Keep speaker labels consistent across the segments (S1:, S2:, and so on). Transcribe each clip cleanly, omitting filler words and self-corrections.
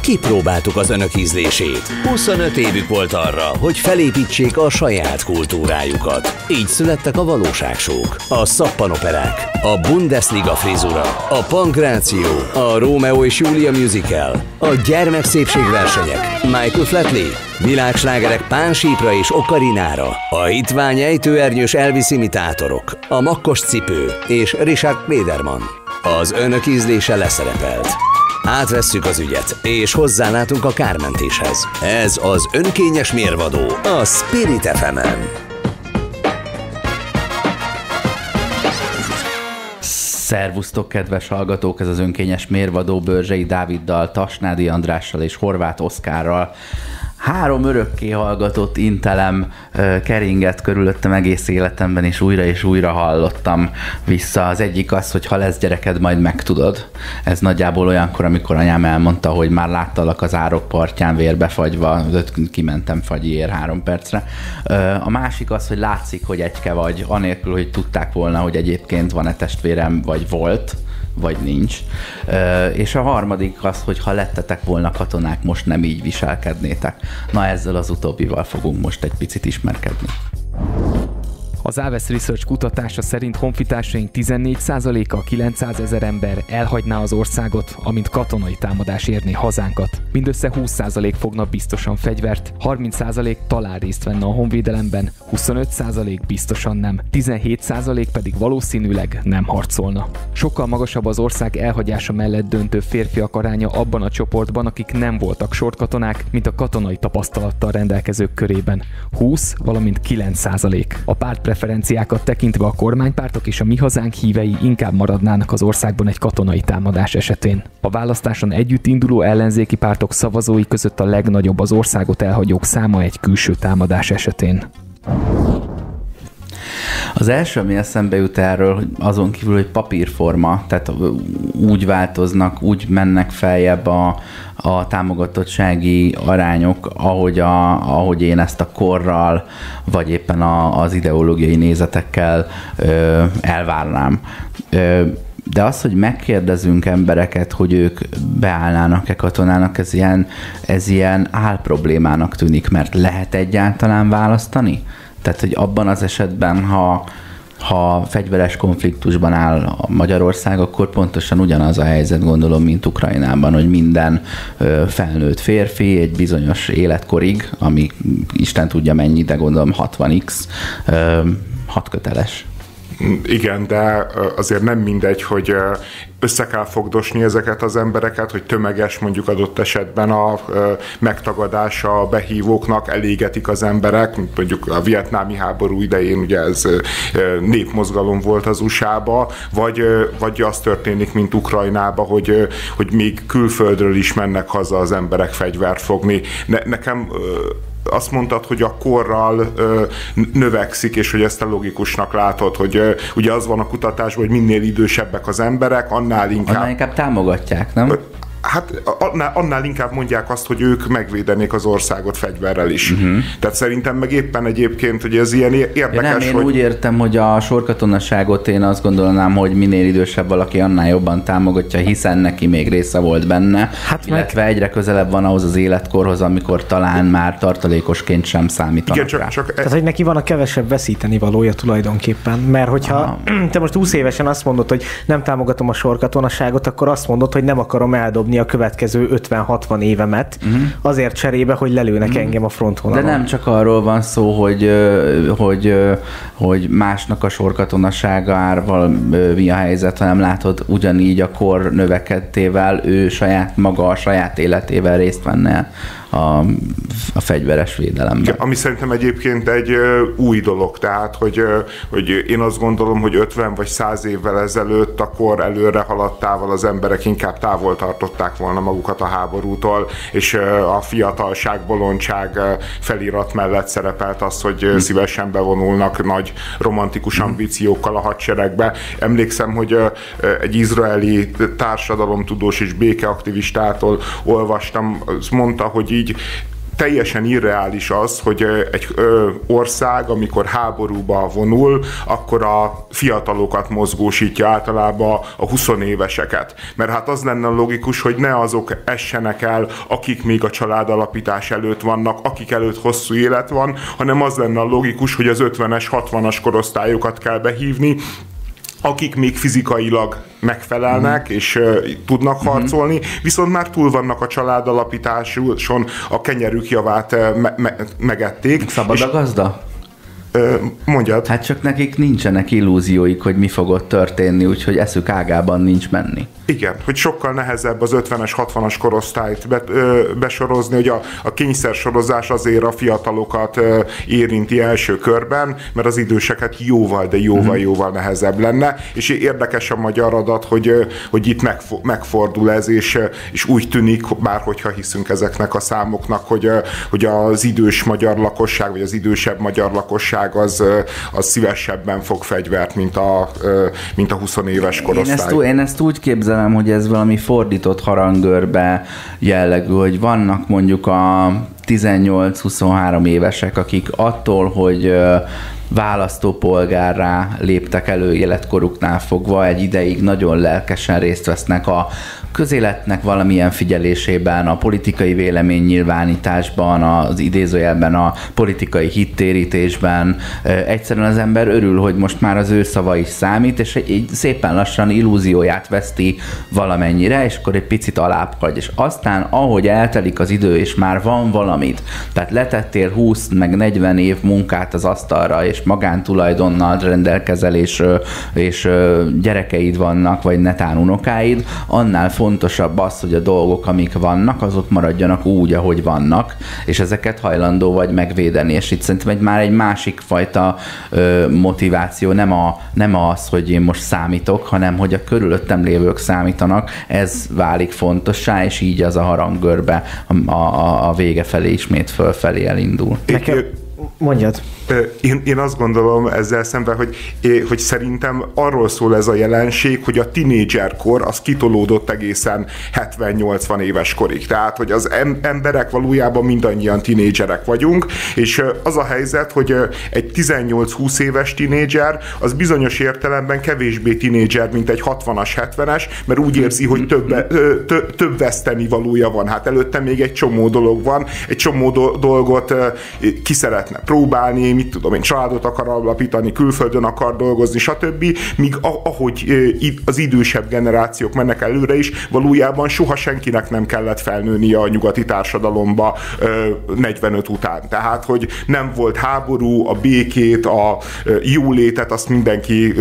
S1: kipróbáltuk az önök ízlését. 25 évük volt arra, hogy felépítsék a saját kultúrájukat. Így születtek a valóságsók, a szappanoperák, a Bundesliga frizura, a pankráció, a Rómeó és Júlia musical, a gyermekszépségversenyek, Michael Flatley, világslágerek Pánsípra és Okarinára, a hitvány ejtőernyős Elvis imitátorok, a makkos cipő és Richard Klederman. Az önök ízlése leszerepelt. Átvesszük az ügyet, és hozzálátunk a kármentéshez. Ez az önkényes mérvadó a Spirit FM-en.
S2: Szervusztok, kedves hallgatók! Ez az önkényes mérvadó Börzsei Dáviddal, Tasnádi Andrással és Horváth Oszkárral. 3 örökké hallgatott intelem keringett körülöttem egész életemben, és újra hallottam vissza. Az egyik az, hogy ha lesz gyereked, majd megtudod. Ez nagyjából olyankor, amikor anyám elmondta, hogy már láttalak az árok partján vérbefagyva, kimentem fagyiért 3 percre. A másik az, hogy látszik, hogy egyke vagy, anélkül, hogy tudták volna, hogy egyébként van-e testvérem, vagy volt, vagy nincs. És a harmadik az, hogy ha lettetek volna katonák, most nem így viselkednétek. Na, ezzel az utóbbival fogunk most egy picit ismerkedni.
S3: Az Aves Research kutatása szerint honfitársaink 14%-a, 900 000 ember elhagyná az országot, amint katonai támadás érné hazánkat. Mindössze 20% fogna biztosan fegyvert, 30% talán részt venne a honvédelemben, 25% biztosan nem, 17% pedig valószínűleg nem harcolna. Sokkal magasabb az ország elhagyása mellett döntő férfiak aránya abban a csoportban, akik nem voltak sorkatonák, mint a katonai tapasztalattal rendelkezők körében. 20, valamint 9%. A pártpreferenciákat tekintve a kormánypártok és a Mi Hazánk hívei inkább maradnának az országban egy katonai támadás esetén. A választáson együtt induló ellenzéki pártok szavazói között a legnagyobb az országot elhagyók száma egy külső támadás esetén.
S2: Az első, ami eszembe jut erről, hogy azon kívül, hogy papírforma, tehát úgy változnak, úgy mennek feljebb a támogatottsági arányok, ahogy én ezt a korral, vagy éppen az ideológiai nézetekkel elvárnám. De az, hogy megkérdezünk embereket, hogy ők beállnának-e katonának, ez ilyen álproblémának tűnik, mert lehet egyáltalán választani? Tehát, hogy abban az esetben, ha fegyveres konfliktusban áll Magyarország, akkor pontosan ugyanaz a helyzet, gondolom, mint Ukrajnában, hogy minden felnőtt férfi egy bizonyos életkorig, ami Isten tudja mennyi, de gondolom 60x, hadköteles.
S4: Igen, de azért nem mindegy, hogy össze kell fogdosni ezeket az embereket, hogy tömeges mondjuk adott esetben a megtagadása a behívóknak, elégetik az emberek, mondjuk a vietnámi háború idején ugye ez népmozgalom volt az USA-ba, vagy az történik, mint Ukrajnába, hogy még külföldről is mennek haza az emberek fegyvert fogni. Nekem azt mondtad, hogy a korral növekszik, és hogy ezt te logikusnak látod, hogy ugye az van a kutatásban, hogy minél idősebbek az emberek, annál inkább
S2: támogatják, nem?
S4: Hát annál inkább mondják azt, hogy ők megvédenék az országot fegyverrel is. Tehát szerintem meg éppen egyébként, hogy ez ilyen érdekes,
S2: én úgy értem, hogy a sorkatonaságot én azt gondolnám, hogy minél idősebb valaki, annál jobban támogatja, hiszen neki még része volt benne, illetve egyre közelebb van ahhoz az életkorhoz, amikor talán már tartalékosként sem számítanak rá.
S5: Tehát, hogy neki van a kevesebb veszíteni valója tulajdonképpen, mert hogyha te most 20 évesen azt mondod, hogy nem támogatom a sorkatonaságot, akkor azt mondod, hogy nem akarom eldobni a következő 50-60 évemet azért cserébe, hogy lelőnek engem a frontvonalon.
S2: De nem csak arról van szó, hogy másnak a sorkatonaságával mi a helyzet, hanem látod, ugyanígy a kor növekedtével ő a saját életével részt venne a fegyveres védelemben.
S4: Ami szerintem egyébként egy új dolog, tehát, hogy én azt gondolom, hogy 50 vagy 100 évvel ezelőtt a kor előre haladtával az emberek inkább távol tartották volna magukat a háborútól, és a fiatalság, bolondság felirat mellett szerepelt az, hogy szívesen bevonulnak nagy romantikus ambíciókkal a hadseregbe. Emlékszem, hogy egy izraeli társadalomtudós és békeaktivistától olvastam, mondta, hogy így teljesen irreális az, hogy egy ország, amikor háborúba vonul, akkor a fiatalokat mozgósítja, általában a 20 éveseket. Mert hát az lenne logikus, hogy ne azok essenek el, akik még a családalapítás előtt vannak, akik előtt hosszú élet van, hanem az lenne a logikus, hogy az 50-es, 60-as korosztályokat kell behívni, akik még fizikailag megfelelnek és tudnak harcolni, viszont már túl vannak a családalapításon, a kenyerük javát megették.
S2: Szabad a gazda?
S4: Mondjad.
S2: Hát csak nekik nincsenek illúzióik, hogy mi fog ott történni, úgyhogy eszük ágában nincs menni.
S4: Igen, hogy sokkal nehezebb az 50-es, 60-as korosztályt besorozni, hogy a kényszersorozás azért a fiatalokat érinti első körben, mert az időseket jóval, de jóval hogy lenne, és érdekes a magyar adat, hogy itt megfordul ez, és úgy tűnik, bárhogyha hiszünk ezeknek a számoknak, hogy az idős magyar lakosság, vagy az idősebb magyar lakosság az szívesebben fog fegyvert, mint a 20 éves korosztály.
S2: Én ezt úgy képzelem, hogy ez valami fordított harangörbe jellegű, hogy vannak mondjuk a 18-23 évesek, akik attól, hogy választópolgárrá léptek elő életkoruknál fogva, egy ideig nagyon lelkesen részt vesznek a közéletnek valamilyen figyelésében, a politikai véleménynyilvánításban, az idézőjelben a politikai hittérítésben. Egyszerűen az ember örül, hogy most már az ő szava is számít, és így szépen lassan illúzióját veszti valamennyire, és akkor egy picit alább hagy. És aztán, ahogy eltelik az idő, és már van valamit, tehát letettél 20 meg 40 év munkát az asztalra, és magántulajdonnal rendelkezel, és gyerekeid vannak, vagy netán unokáid, annál fontosabb az, hogy a dolgok, amik vannak, azok maradjanak úgy, ahogy vannak, és ezeket hajlandó vagy megvédeni. És itt szerintem már egy másik fajta motiváció, nem az, hogy én most számítok, hanem hogy a körülöttem lévők számítanak, ez válik fontossá, és így az a harangörbe a vége felé ismét fölfelé elindul.
S5: Mondjad.
S4: Én azt gondolom ezzel szemben, hogy szerintem arról szól ez a jelenség, hogy a tinédzserkor az kitolódott egészen 70-80 éves korig. Tehát, hogy az emberek valójában mindannyian tinédzserek vagyunk, és az a helyzet, hogy egy 18-20 éves tinédzser az bizonyos értelemben kevésbé tinédzser, mint egy 60-as, 70-es, mert úgy érzi, hogy több vesztenivalója van. Hát előtte még egy csomó dolog van, egy csomó dolgot ki szeretne próbálni, mit tudom én, családot akar alapítani, külföldön akar dolgozni, stb. Míg ahogy az idősebb generációk mennek előre is, valójában soha senkinek nem kellett felnőnie a nyugati társadalomba 45 után. Tehát, hogy nem volt háború, a békét, a jólétet, azt mindenki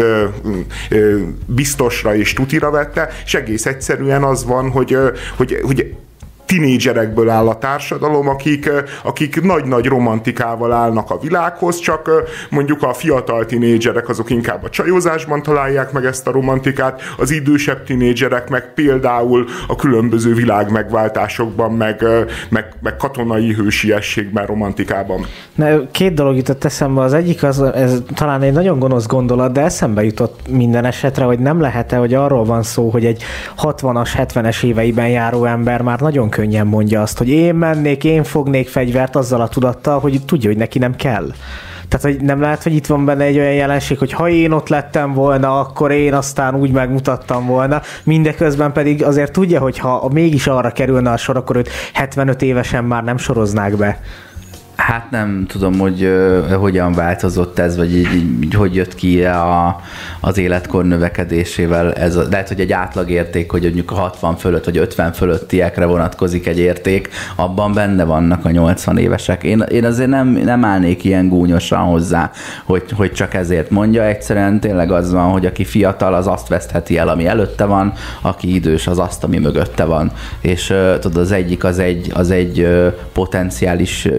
S4: biztosra és tutira vette, és egész egyszerűen az van, hogy tinédzserekből áll a társadalom, akik nagy-nagy romantikával állnak a világhoz, csak mondjuk a fiatal tinédzserek azok inkább a csajozásban találják meg ezt a romantikát, az idősebb tinédzserek meg például a különböző világmegváltásokban, meg katonai hősiességben, romantikában.
S5: Két dolog jutott eszembe. Az egyik, ez talán egy nagyon gonosz gondolat, de eszembe jutott minden esetre, hogy nem lehet-e, hogy arról van szó, hogy egy 60-as, 70-es éveiben járó ember már nagyon könnyen mondja azt, hogy én fognék fegyvert azzal a tudattal, hogy tudja, hogy neki nem kell. Tehát, hogy nem lehet, hogy itt van benne egy olyan jelenség, hogy ha én ott lettem volna, akkor én aztán úgy megmutattam volna. Mindeközben pedig azért tudja, hogy ha mégis arra kerülne a sor, akkor őt 75 évesen már nem soroznák be.
S2: Hát nem tudom, hogy hogyan változott ez, vagy így, hogy jött ki az életkor növekedésével. Lehet, hogy egy átlagérték, hogy mondjuk a 60 fölött vagy 50 fölöttiekre vonatkozik egy érték, abban benne vannak a 80 évesek. Én azért nem állnék ilyen gúnyosan hozzá, hogy csak ezért mondja. Egyszerűen tényleg az van, hogy aki fiatal, az azt vesztheti el, ami előtte van, aki idős, az azt, ami mögötte van. És tudod, az egyik az egy potenciális jövő,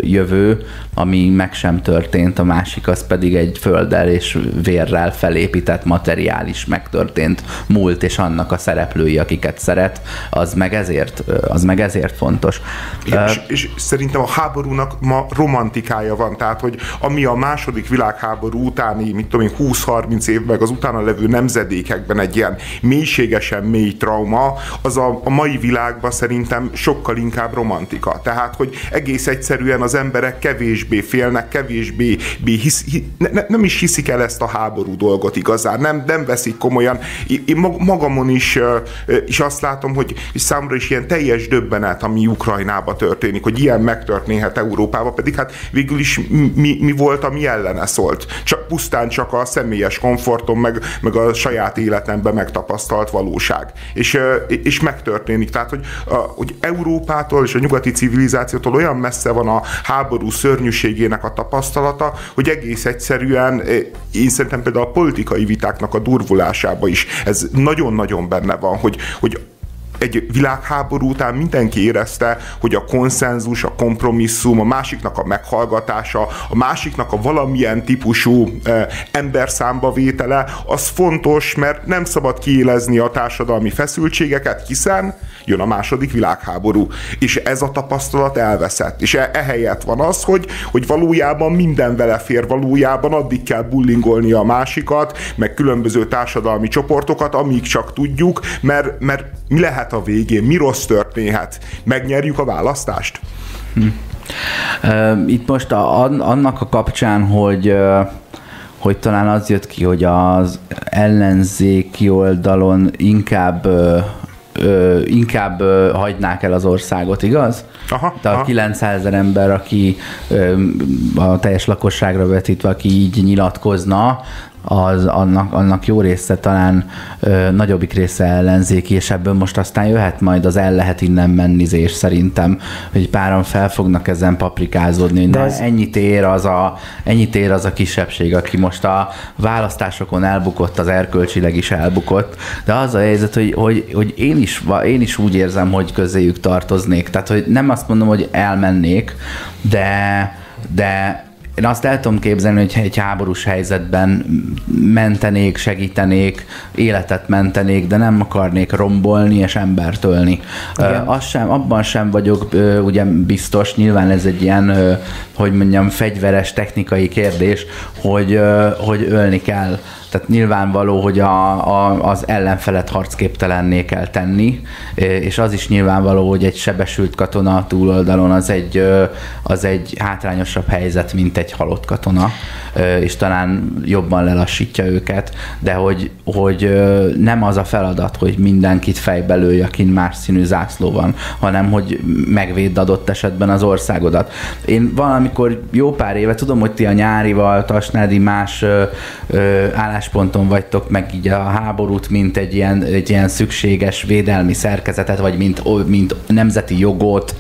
S2: kettő, ami meg sem történt, a másik az pedig egy földdel és vérrel felépített materiális megtörtént múlt, és annak a szereplői, akiket szeret, az meg ezért fontos.
S4: És szerintem a háborúnak ma romantikája van, tehát hogy ami a második világháború utáni, mit tudom én, 20-30 év meg az utána levő nemzedékekben egy ilyen mélységesen mély trauma, az a mai világban szerintem sokkal inkább romantika. Tehát, hogy egész egyszerűen az emberek kevésbé félnek, kevésbé nem is hiszik el ezt a háború dolgot igazán, nem veszik komolyan. Én magamon is azt látom, hogy számomra is ilyen teljes döbbenet, ami Ukrajnában történik, hogy ilyen megtörténhet Európában, pedig hát végül is mi volt, ami ellene szólt. Pusztán csak a személyes komfortom, meg a saját életemben megtapasztalt valóság. És megtörténik. Tehát, hogy Európától és a nyugati civilizációtól olyan messze van a háború szörnyűségének a tapasztalata, hogy egész egyszerűen én szerintem például a politikai vitáknak a durvulásában is ez nagyon-nagyon benne van, hogy egy világháború után mindenki érezte, hogy a konszenzus, a kompromisszum, a másiknak a meghallgatása, a másiknak a valamilyen típusú emberszámba vétele, az fontos, mert nem szabad kiélezni a társadalmi feszültségeket, hiszen jön a második világháború. És ez a tapasztalat elveszett. És ehelyett van az, hogy valójában minden vele fér, valójában addig kell bullingolni a másikat, meg különböző társadalmi csoportokat, amíg csak tudjuk, mert mi lehet a végén, mi rossz történhet? Megnyerjük a választást?
S2: Itt most annak a kapcsán, hogy talán az jött ki, hogy az ellenzéki oldalon inkább hagynák el az országot, igaz? A 900 000 ember, aki a teljes lakosságra vetítve, aki így nyilatkozna, annak jó része talán nagyobbik része ellenzéki, és ebből most aztán jöhet majd az el lehet innen mennizés szerintem, hogy páran fel fognak ezen paprikázódni, hogy ennyit ér az a kisebbség, aki most a választásokon elbukott, az erkölcsileg is elbukott, de az a helyzet, hogy én is úgy érzem, hogy közéjük tartoznék, tehát hogy nem azt mondom, hogy elmennék, de én azt el tudom képzelni, hogy egy háborús helyzetben mentenék, segítenék, életet mentenék, de nem akarnék rombolni és embert ölni. Abban sem vagyok ugye biztos, nyilván ez egy ilyen, hogy mondjam, fegyveres technikai kérdés, hogy ölni kell. Tehát nyilvánvaló, hogy az ellenfelet harcképtelenné kell tenni, és az is nyilvánvaló, hogy egy sebesült katona a túloldalon az egy hátrányosabb helyzet, mint egy halott katona, és talán jobban lelassítja őket, de hogy nem az a feladat, hogy mindenkit fejbe lőj, akin más színű zászló van, hanem hogy megvédd adott esetben az országodat. Én valamikor jó pár éve, tudom, hogy ti a Nyárival, Tasnádi más állásponton vagytok, meg így a háborút, mint egy ilyen szükséges védelmi szerkezetet, vagy mint nemzeti jogot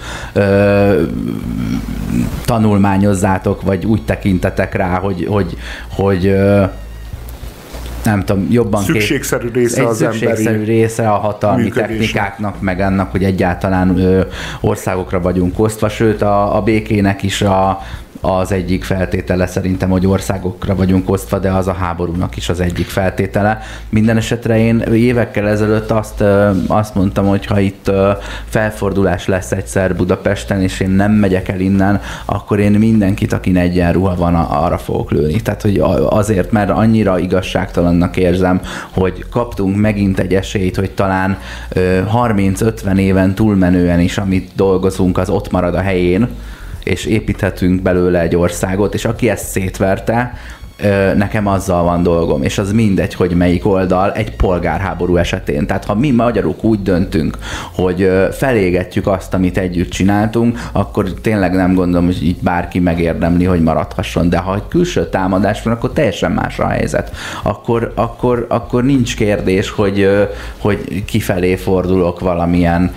S2: tanulmányozzátok, vagy úgy tekintetek rá, hogy nem tudom, jobban
S4: szükségszerű része az
S2: szükségszerű része a hatalmi technikáknak, meg annak, hogy egyáltalán országokra vagyunk osztva, sőt a békének is az egyik feltétele szerintem, hogy országokra vagyunk osztva, de az a háborúnak is az egyik feltétele. Minden esetre én évekkel ezelőtt azt mondtam, hogy ha itt felfordulás lesz egyszer Budapesten, és én nem megyek el innen, akkor én mindenkit, akin egyenruha van, arra fogok lőni. Tehát, hogy azért, mert annyira igazságtalannak érzem, hogy kaptunk megint egy esélyt, hogy talán 30-50 éven túlmenően is, amit dolgozunk, az ott marad a helyén, és építhetünk belőle egy országot, és aki ezt szétverte, nekem azzal van dolgom, és az mindegy, hogy melyik oldal egy polgárháború esetén. Tehát ha mi magyarok úgy döntünk, hogy felégetjük azt, amit együtt csináltunk, akkor tényleg nem gondolom, hogy így bárki megérdemli, hogy maradhasson. De ha egy külső támadás van, akkor teljesen más a helyzet. Akkor nincs kérdés, hogy kifelé fordulok valamilyen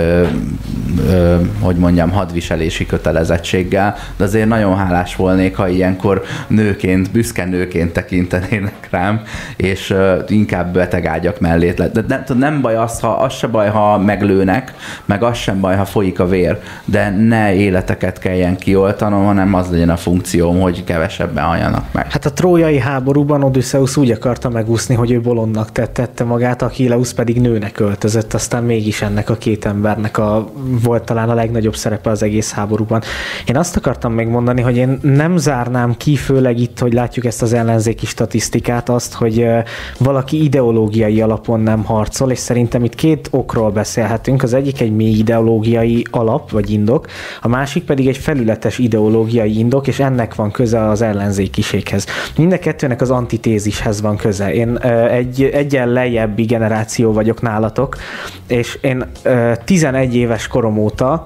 S2: hogy mondjam, hadviselési kötelezettséggel, de azért nagyon hálás volnék, ha ilyenkor nőként büszke nőként tekintenének rám, és inkább betegágyak mellé. De nem baj az se baj, ha meglőnek, meg az sem baj, ha folyik a vér, de ne életeket kelljen kioltanom, hanem az legyen a funkcióm, hogy kevesebben haljanak meg.
S5: Hát a trójai háborúban Odysseus úgy akarta megúszni, hogy ő bolondnak tette magát, Achilleus pedig nőnek öltözött, aztán mégis ennek a két embernek volt talán a legnagyobb szerepe az egész háborúban. Én azt akartam még mondani, hogy én nem zárnám ki, főleg itt, hogy látjuk ezt az ellenzéki statisztikát, azt, hogy valaki ideológiai alapon nem harcol, és szerintem itt két okról beszélhetünk. Az egyik egy mély ideológiai alap, vagy indok, a másik pedig egy felületes ideológiai indok, és ennek van köze az ellenzékiséghez. Mind a kettőnek az antitézishez van köze. Én egyen lejjebbi generáció vagyok nálatok, és én 11 éves korom óta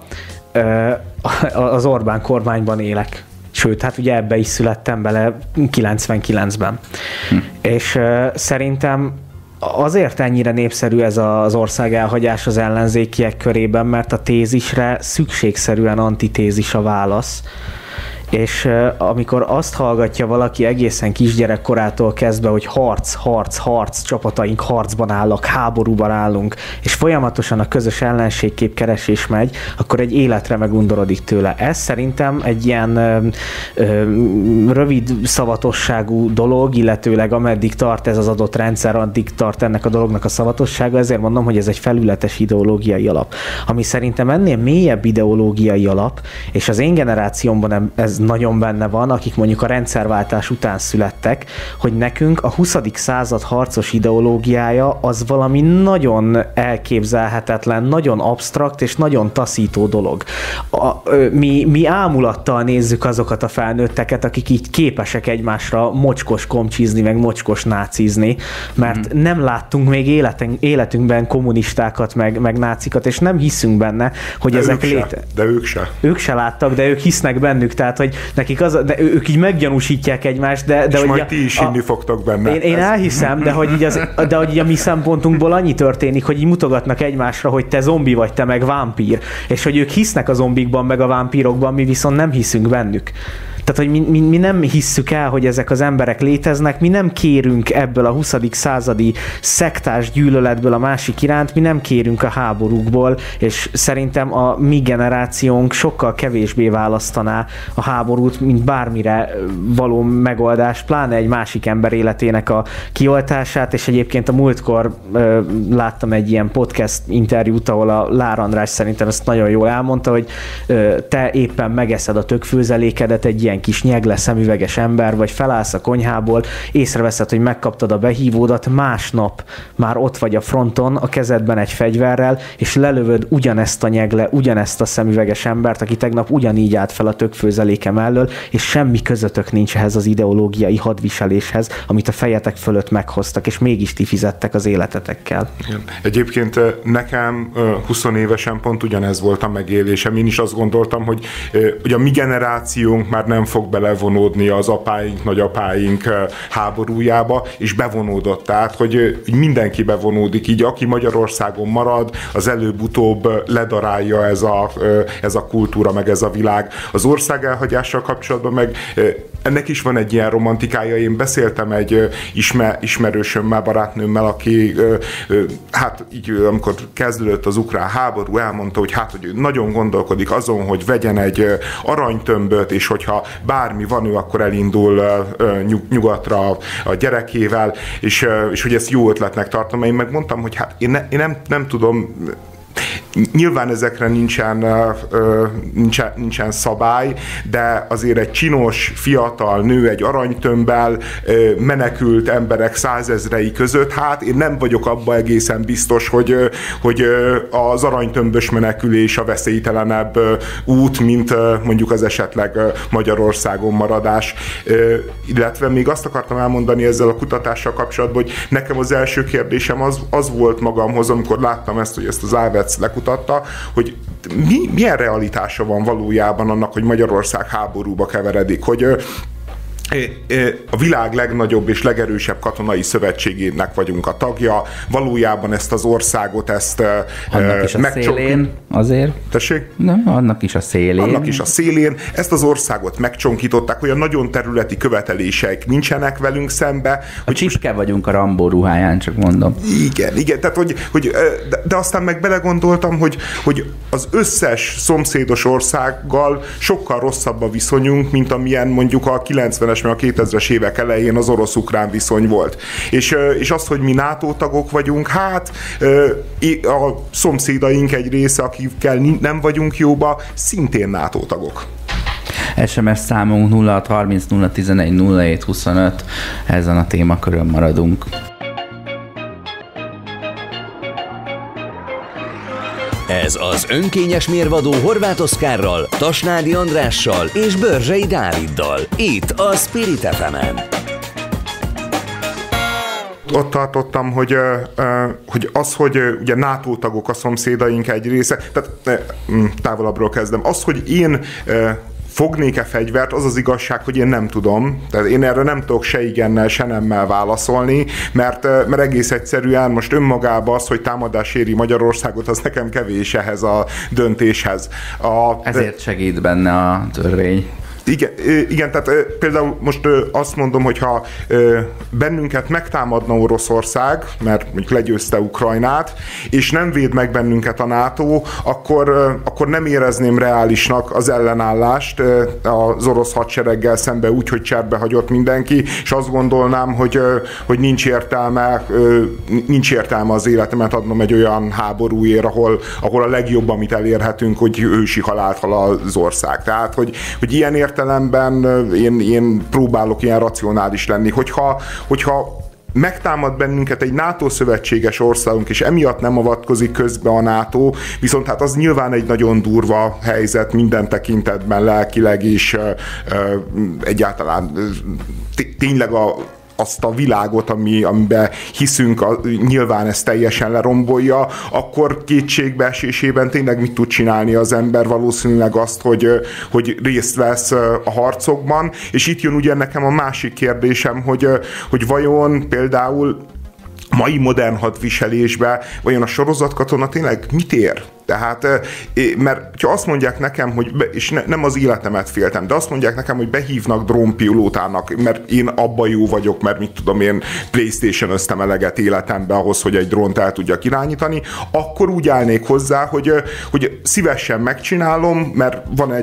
S5: az Orbán kormányban élek. Sőt, hát ugye ebbe is születtem bele 99-ben. És szerintem azért ennyire népszerű ez az ország elhagyás az ellenzékiek körében, mert a tézisre szükségszerűen antitézis a válasz. És amikor azt hallgatja valaki egészen kisgyerekkorától kezdve, hogy harc, csapataink harcban állnak, háborúban állunk, és folyamatosan a közös ellenségkép keresés megy, akkor egy életre megundorodik tőle. Ez szerintem egy ilyen rövid szavatosságú dolog, illetőleg ameddig tart ez az adott rendszer, addig tart ennek a dolognak a szavatossága, ezért mondom, hogy ez egy felületes ideológiai alap. Ami szerintem ennél mélyebb ideológiai alap, és az én generációmban ez nagyon benne van, akik mondjuk a rendszerváltás után születtek, hogy nekünk a 20. század harcos ideológiája az valami nagyon elképzelhetetlen, nagyon absztrakt és nagyon taszító dolog. Mi ámulattal nézzük azokat a felnőtteket, akik így képesek egymásra mocskos komcsizni, meg mocskos nácizni, mert nem láttunk még életünkben kommunistákat, meg nácikat, és nem hiszünk benne, hogy de ezek
S4: De ők se.
S5: Ők se láttak, de ők hisznek bennük, tehát hogy nekik de ők így meggyanúsítják egymást, de
S4: és
S5: hogy
S4: majd ti is hinni fogtok benne.
S5: Én elhiszem, de hogy így a mi szempontunkból annyi történik, hogy így mutogatnak egymásra, hogy te zombi vagy, te meg vámpír, és hogy ők hisznek a zombikban, meg a vámpírokban, mi viszont nem hiszünk bennük. Tehát, hogy mi nem hisszük el, hogy ezek az emberek léteznek, mi nem kérünk ebből a 20. századi szektás gyűlöletből a másik iránt, mi nem kérünk a háborúkból, és szerintem a mi generációnk sokkal kevésbé választaná a háborút, mint bármire való megoldás, pláne egy másik ember életének a kioltását, és egyébként a múltkor láttam egy ilyen podcast interjút, ahol a Lár András szerintem ezt nagyon jól elmondta, hogy te éppen megeszed a tökfőzelékedet egy ilyen kis nyegle szemüveges ember, vagy felállsz a konyhából, észreveszed, hogy megkaptad a behívódat, másnap már ott vagy a fronton, a kezedben egy fegyverrel, és lelövöd ugyanezt a nyegle, ugyanezt a szemüveges embert, aki tegnap ugyanígy állt fel a tökfőzeléke mellől, és semmi közöttök nincs ehhez az ideológiai hadviseléshez, amit a fejetek fölött meghoztak, és mégis ti fizettek az életetekkel.
S4: Igen. Egyébként nekem 20 évesen pont ugyanez volt a megélésem. Én is azt gondoltam, hogy a mi generációnk már nem fog belevonódni az apáink, nagyapáink háborújába, és bevonódott. Tehát, hogy mindenki bevonódik, így aki Magyarországon marad, az előbb-utóbb ledarálja ez a kultúra, meg ez a világ. Az ország elhagyással kapcsolatban meg ennek is van egy ilyen romantikája. Én beszéltem egy ismerősömmel, barátnőmmel, aki hát így, amikor kezdődött az ukrán háború, elmondta, hogy hát, hogy nagyon gondolkodik azon, hogy vegyen egy aranytömböt, és hogyha bármi van, ő akkor elindul nyugatra a gyerekével, és hogy ezt jó ötletnek tartom. Én megmondtam, hogy hát én nem tudom, nyilván ezekre nincsen szabály, de azért egy csinos, fiatal nő egy aranytömbbel menekült emberek százezrei között, hát én nem vagyok abban egészen biztos, hogy az aranytömbös menekülés a veszélytelenebb út, mint mondjuk az esetleg Magyarországon maradás. Illetve még azt akartam elmondani ezzel a kutatással kapcsolatban, hogy nekem az első kérdésem az volt magamhoz, amikor láttam ezt, hogy ezt az Ávec lekutatta, hogy milyen realitása van valójában annak, hogy Magyarország háborúba keveredik, hogy a világ legnagyobb és legerősebb katonai szövetségének vagyunk a tagja. Valójában ezt az országot,
S2: annak is a szélén azért.
S4: Tessék?
S2: Nem, annak is a szélén.
S4: Annak is a szélén. Ezt az országot megcsonkították, olyan nagyon területi követeléseik nincsenek velünk szembe.
S2: A csipke vagyunk a Rambó ruháján, csak mondom.
S4: Igen, tehát de aztán meg belegondoltam, hogy az összes szomszédos országgal sokkal rosszabb a viszonyunk, mint amilyen mondjuk a 90-es, meg a 2000-es évek elején az orosz-ukrán viszony volt. És az, hogy mi NATO tagok vagyunk, hát a szomszédaink egy része, akikkel nem vagyunk jóba, szintén NATO tagok.
S2: SMS számunk 0630 011 0725, ezen a témakörön maradunk.
S1: Ez az önkényes mérvadó Horváth Oszkárral, Tasnádi Andrással és Börzsei Dáviddal. Itt a Spirit FM-en.
S4: Ott tartottam, hogy hogy ugye NATO tagok a szomszédaink egy része, tehát távolabbról kezdem. Az, hogy én fognék-e fegyvert, az az igazság, hogy én nem tudom. Tehát én erre nem tudok se igennel, se nemmel válaszolni, mert egész egyszerűen most önmagában az, hogy támadás éri Magyarországot, az nekem kevés ehhez a döntéshez.
S2: Ezért segít benne a törvény.
S4: Igen, tehát például most azt mondom, hogy ha bennünket megtámadna Oroszország, mert mondjuk legyőzte Ukrajnát, és nem véd meg bennünket a NATO, akkor nem érezném reálisnak az ellenállást az orosz hadsereggel szembe úgy, hogy cserbe hagyott mindenki, és azt gondolnám, hogy nincs értelme az életemet adnom egy olyan háborúért, ahol a legjobb, amit elérhetünk, hogy ősi halált hal az ország. Tehát, hogy ilyen értelemben én próbálok ilyen racionális lenni. Hogyha megtámad bennünket egy NATO szövetséges országunk, és emiatt nem avatkozik közbe a NATO, viszont hát az nyilván egy nagyon durva helyzet minden tekintetben, lelkileg is egyáltalán tényleg azt a világot, amiben hiszünk, nyilván ezt teljesen lerombolja, akkor kétségbeesésében tényleg mit tud csinálni az ember? Valószínűleg azt, hogy részt vesz a harcokban, és itt jön ugye nekem a másik kérdésem, hogy vajon például mai modern hadviselésbe vajon a sorozatkatona tényleg mit ér? Tehát, mert ha azt mondják nekem, és nem az életemet féltem, de azt mondják nekem, hogy behívnak drónpilótának, mert én abban jó vagyok, mert mit tudom én, PlayStation-öztem eleget életembe ahhoz, hogy egy drónt el tudjak irányítani, akkor úgy állnék hozzá, hogy szívesen megcsinálom, mert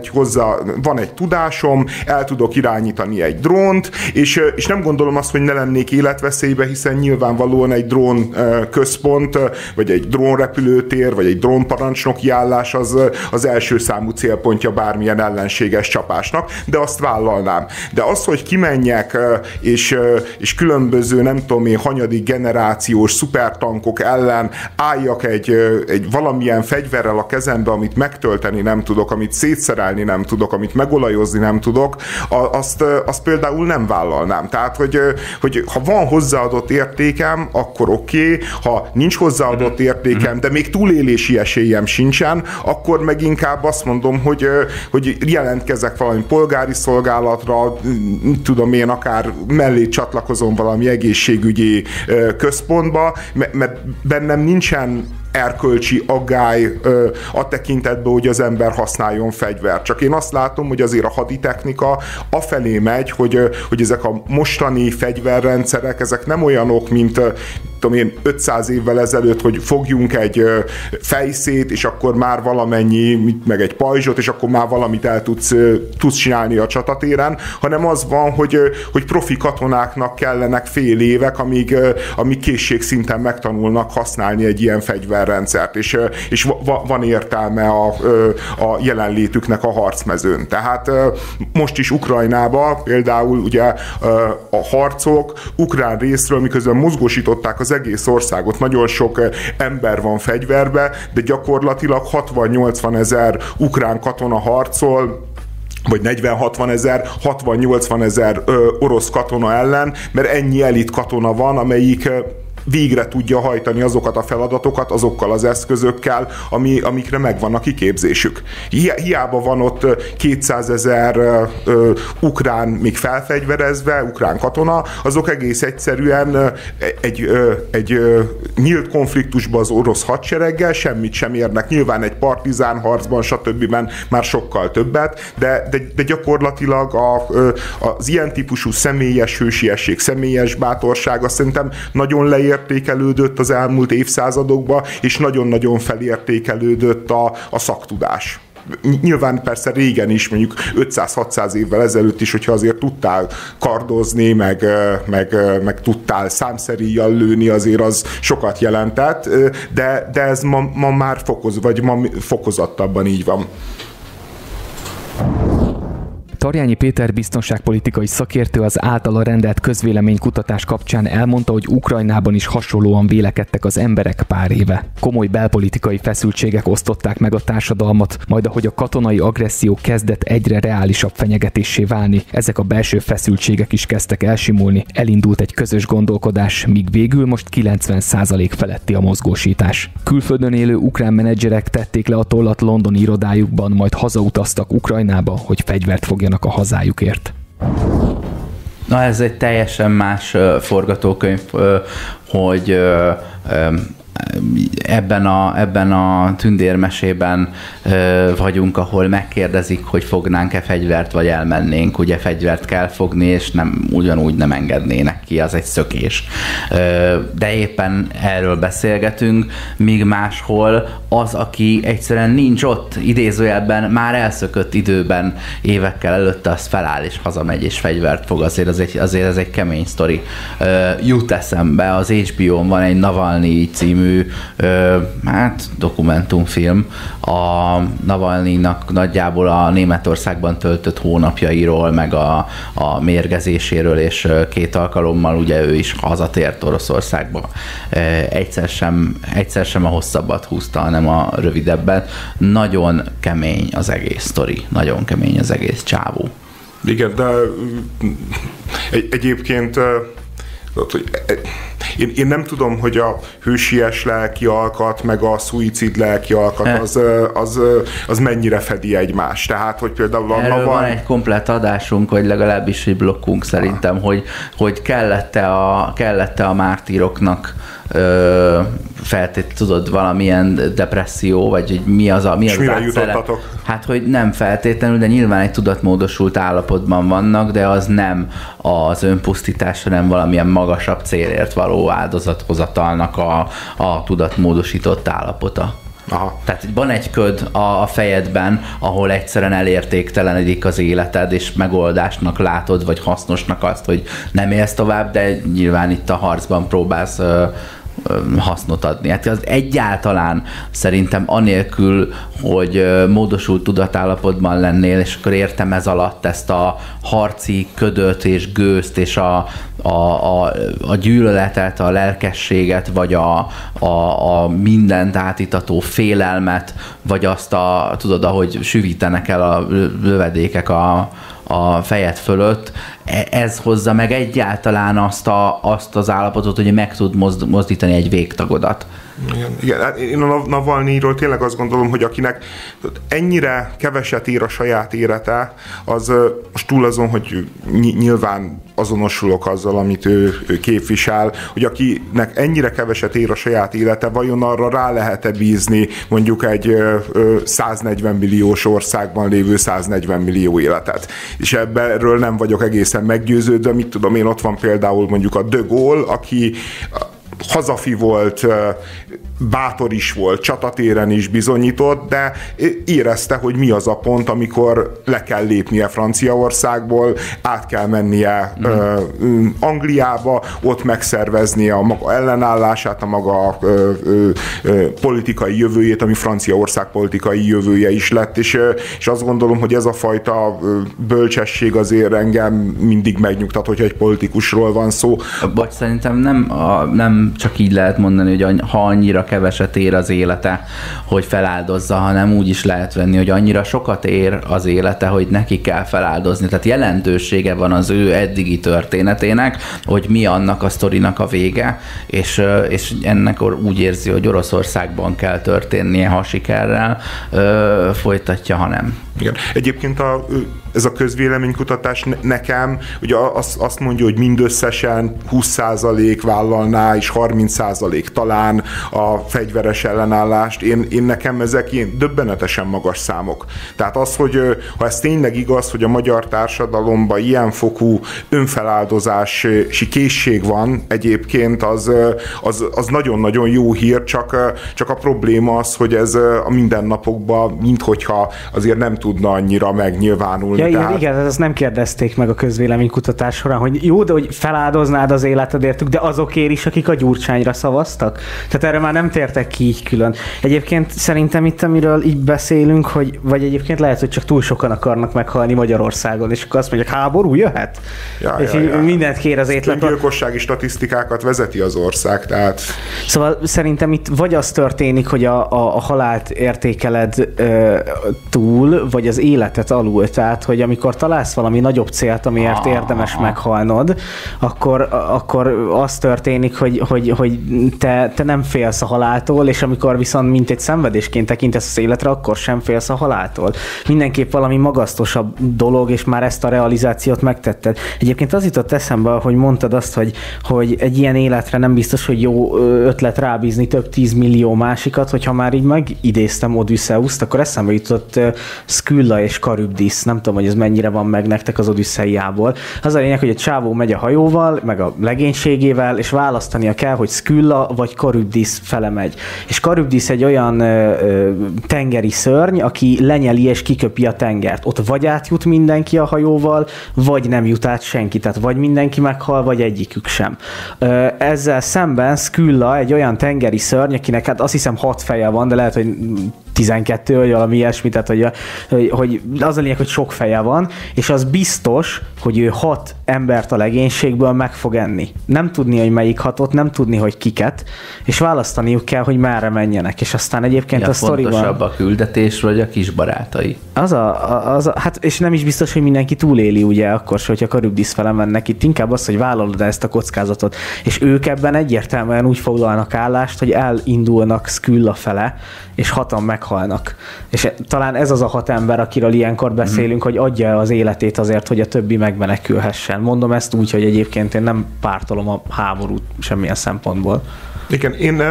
S4: van egy tudásom, el tudok irányítani egy drónt, és nem gondolom azt, hogy ne lennék életveszélybe, hiszen nyilvánvalóan egy drón központ, vagy egy drónrepülőtér, vagy egy drónparancsnoki állás az első számú célpontja bármilyen ellenséges csapásnak, de azt vállalnám. De az, hogy kimenjek, és különböző, nem tudom én, hanyadik generációs szupertankok ellen álljak egy valamilyen fegyverrel a kezembe, amit megtölteni nem tudok, amit szétszerelni nem tudok, amit megolajozni nem tudok, azt például nem vállalnám. Tehát, hogy ha van hozzáadott értékem, akkor oké, ha nincs hozzáadott értékem, de még túlélési esélyem sincsen, akkor meg inkább azt mondom, hogy jelentkezek valami polgári szolgálatra, tudom én, akár mellé csatlakozom valami egészségügyi központba, mert bennem nincsen erkölcsi aggály a tekintetben, hogy az ember használjon fegyvert. Csak én azt látom, hogy azért a haditechnika afelé megy, hogy ezek a mostani fegyverrendszerek, ezek nem olyanok, mint tudom én, 500 évvel ezelőtt, hogy fogjunk egy fejszét, és akkor már valamennyi, meg egy pajzsot, és akkor már valamit el tudsz csinálni a csatatéren, hanem az van, hogy profi katonáknak kellenek fél évek, amíg készségszinten megtanulnak használni egy ilyen fegyverrendszert, és van értelme a jelenlétüknek a harcmezőn. Tehát most is Ukrajnában például ugye a harcok ukrán részről, miközben mozgósították az egész országot, nagyon sok ember van fegyverbe, de gyakorlatilag 60-80 ezer ukrán katona harcol, vagy 40-60 ezer, 60-80 ezer orosz katona ellen, mert ennyi elit katona van, amelyik végre tudja hajtani azokat a feladatokat azokkal az eszközökkel, amikre megvan a kiképzésük. Hiába van ott 200 000 ukrán még felfegyverezve, ukrán katona, azok egész egyszerűen egy nyílt konfliktusban az orosz hadsereggel semmit sem érnek. Nyilván egy partizán harcban, stb. Már sokkal többet, de gyakorlatilag az ilyen típusú személyes hősiesség, személyes bátorság azt szerintem nagyon leértékelődött az elmúlt évszázadokban, és nagyon-nagyon felértékelődött a szaktudás. Nyilván persze régen is, mondjuk 500-600 évvel ezelőtt is, hogyha azért tudtál kardozni, meg tudtál számszeríjjal lőni, azért az sokat jelentett, de ez ma már fokozottabban így van.
S3: Tarjányi Péter biztonságpolitikai szakértő az általa rendelt közvéleménykutatás kapcsán elmondta, hogy Ukrajnában is hasonlóan vélekedtek az emberek pár éve. Komoly belpolitikai feszültségek osztották meg a társadalmat, majd ahogy a katonai agresszió kezdett egyre reálisabb fenyegetéssé válni, ezek a belső feszültségek is kezdtek elsimulni, elindult egy közös gondolkodás, míg végül most 90% feletti a mozgósítás. Külföldön élő ukrán menedzserek tették le a tollat londoni irodájukban, majd hazautaztak Ukrajnába, hogy fegyvert fogjanak a hazájukért.
S2: Na, ez egy teljesen más forgatókönyv, hogy ebben a tündérmesében vagyunk, ahol megkérdezik, hogy fognánk-e fegyvert, vagy elmennénk. Ugye fegyvert kell fogni, és ugyanúgy nem engednének ki, az egy szökés. De éppen erről beszélgetünk, míg máshol az, aki egyszerűen nincs ott, idézőjelben már elszökött időben, évekkel előtte, az feláll és hazamegy és fegyvert fog, azért ez egy kemény sztori. Jut eszembe, az HBO-n van egy Navalnyi című dokumentumfilm a Navalnyinak nagyjából a Németországban töltött hónapjairól, meg a mérgezéséről, és 2 alkalommal ugye ő is hazatért Oroszországba. Egyszer sem a hosszabbat húzta, hanem a rövidebben. Nagyon kemény az egész sztori, nagyon kemény az egész csávó.
S4: Igen, de egyébként én nem tudom, hogy a hősies lelki alkat, meg a szuicid lelki alkat, az mennyire fedi egymást. Tehát, hogy például
S2: erről van egy komplett adásunk, vagy legalábbis egy blokkunk szerintem, hogy kellett-e a mártíroknak tudod, valamilyen depresszió, vagy hogy mi az
S4: jutottatok?
S2: Hát, hogy nem feltétlenül, de nyilván egy tudatmódosult állapotban vannak, de az nem az önpusztítás, hanem valamilyen magasabb célért való áldozathozatalnak a tudatmódosított állapota. Aha. Tehát van egy köd a fejedben, ahol egyszerűen elértéktelenedik az életed, és megoldásnak látod, vagy hasznosnak azt, hogy nem élsz tovább, de nyilván itt a harcban próbálsz hasznot adni. Hát az egyáltalán szerintem anélkül, hogy módosult tudatállapotban lennél, és akkor értem ez alatt ezt a harci ködöt és gőzt, és a gyűlöletet, a lelkességet, vagy a mindent átítató félelmet, vagy azt tudod, ahogy süvítenek el a lövedékek a fejed fölött, ez hozza meg egyáltalán azt az állapotot, hogy meg tud mozdítani egy végtagodat.
S4: Igen, én a Navalnyiról tényleg azt gondolom, hogy akinek ennyire keveset ér a saját élete, az most túl azon, hogy nyilván azonosulok azzal, amit ő képvisel, hogy akinek ennyire keveset ér a saját élete, vajon arra rá lehet-e bízni mondjuk egy 140 milliós országban lévő 140 millió életet. És erről nem vagyok egészen meggyőződve, mit tudom én, ott van például mondjuk a De Gaulle, aki hazafi volt, bátor is volt, csatatéren is bizonyított, de érezte, hogy mi az a pont, amikor le kell lépnie Franciaországból, át kell mennie Angliába, ott megszerveznie a maga ellenállását, a maga politikai jövőjét, ami Franciaország politikai jövője is lett, és azt gondolom, hogy ez a fajta bölcsesség azért engem mindig megnyugtat, hogyha egy politikusról van szó.
S2: Vagy szerintem nem csak így lehet mondani, hogy ha annyira keveset ér az élete, hogy feláldozza, hanem úgy is lehet venni, hogy annyira sokat ér az élete, hogy neki kell feláldozni. Tehát jelentősége van az ő eddigi történetének, hogy mi annak a sztorinak a vége, és ennek úgy érzi, hogy Oroszországban kell történnie, ha sikerrel folytatja, ha nem.
S4: Igen. Egyébként ez a közvéleménykutatás nekem ugye azt mondja, hogy mindösszesen 20% vállalná, és 30% talán a fegyveres ellenállást. Én nekem ezek ilyen döbbenetesen magas számok. Tehát az, hogy ha ez tényleg igaz, hogy a magyar társadalomban ilyen fokú önfeláldozási készség van egyébként, az nagyon-nagyon jó hír, csak a probléma az, hogy ez a mindennapokban minthogyha azért nem tudna annyira megnyilvánulni.
S5: Ja, tehát... igen, ezt nem kérdezték meg a közvéleménykutatás során, hogy jó, de hogy feláldoznád az életedértük, de azokért is, akik a Gyurcsányra szavaztak? Tehát erre már nem tértek ki így külön. Egyébként szerintem itt, amiről így beszélünk, hogy, vagy egyébként lehet, hogy csak túl sokan akarnak meghalni Magyarországon, és akkor azt mondják, háború jöhet? És mindent kér az étlet.
S4: Gyilkossági statisztikákat vezeti az ország, tehát...
S5: Szóval szerintem itt vagy az történik, hogy a halált értékeled túl, vagy az életet alul. Tehát, hogy amikor találsz valami nagyobb célt, amiért érdemes meghalnod, akkor az történik, hogy te nem félsz a haláltól, és amikor viszont mint egy szenvedésként tekintesz az életre, akkor sem félsz a haláltól. Mindenképp valami magasztosabb dolog, és már ezt a realizációt megtetted. Egyébként az jutott eszembe, hogy mondtad azt, hogy egy ilyen életre nem biztos, hogy jó ötlet rábízni több 10 millió másikat, hogyha már így megidéztem Odüsszeuszt, akkor eszembe jutott Skylla és Charybdis, nem tudom, hogy ez mennyire van meg nektek az Odüsszeiából. Az a lényeg, hogy egy csávó megy a hajóval, meg a legénységével, és választania kell, hogy Skylla vagy Charybdis fele megy. És Charybdis egy olyan tengeri szörny, aki lenyeli és kiköpi a tengert. Ott vagy átjut mindenki a hajóval, vagy nem jut át senki. Tehát vagy mindenki meghal, vagy egyikük sem. Ezzel szemben Skylla egy olyan tengeri szörny, akinek hát azt hiszem 6 feje van, de lehet, hogy 12, vagy valami ilyesmi, tehát hogy az a lényeg, hogy sok feje van, és az biztos, hogy ő 6 embert a legénységből meg fog enni. Nem tudni, hogy melyik 6-ot, nem tudni, hogy kiket, és választaniuk kell, hogy merre menjenek, és aztán egyébként a sztoriban...
S2: fontosabb a küldetés, vagy a kis barátai?
S5: Hát, és nem is biztos, hogy mindenki túléli, ugye, akkor se, hogyha Charybdis fele mennek. Itt inkább az, hogy vállalod ezt a kockázatot, és ők ebben egyértelműen úgy foglalnak állást, hogy elindulnak Skylla fele, és 6-an meghalnak. És talán ez az a 6 ember, akiről ilyenkor beszélünk, hogy adja az életét azért, hogy a többi megmenekülhessen. Mondom ezt úgy, hogy egyébként én nem pártolom a háborút semmilyen szempontból.
S4: Igen, én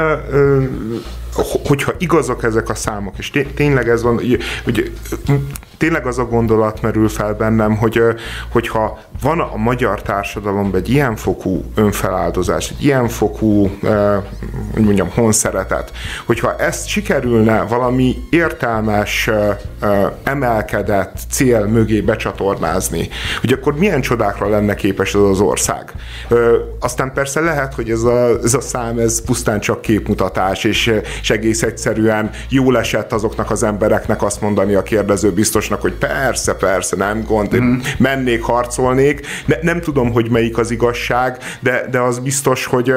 S4: hogyha igazak ezek a számok, és tényleg ez van, hogy tényleg az a gondolat merül fel bennem, hogyha van a magyar társadalomban egy ilyen fokú önfeláldozás, egy ilyen fokú, hogy mondjam, honszeretet, hogyha ezt sikerülne valami értelmes, emelkedett cél mögé becsatornázni, hogy akkor milyen csodákra lenne képes ez az ország. Aztán persze lehet, hogy ez a szám, ez pusztán csak képmutatás, és egész egyszerűen jól esett azoknak az embereknek azt mondani a kérdező biztosnak, hogy persze, nem gond, mennék, harcolnék. Nem tudom, hogy melyik az igazság, de az biztos, hogy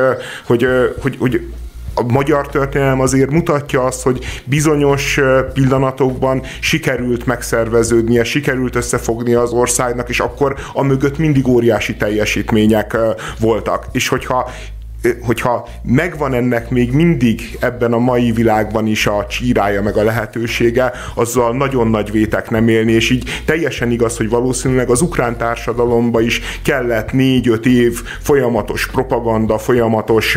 S4: a magyar történelem azért mutatja azt, hogy bizonyos pillanatokban sikerült megszerveződnie, sikerült összefogni az országnak, és akkor amögött mindig óriási teljesítmények voltak. És hogyha megvan ennek még mindig ebben a mai világban is a csírája meg a lehetősége, azzal nagyon nagy vétek nem élni, és így teljesen igaz, hogy valószínűleg az ukrán társadalomba is kellett 4-5 év folyamatos propaganda, folyamatos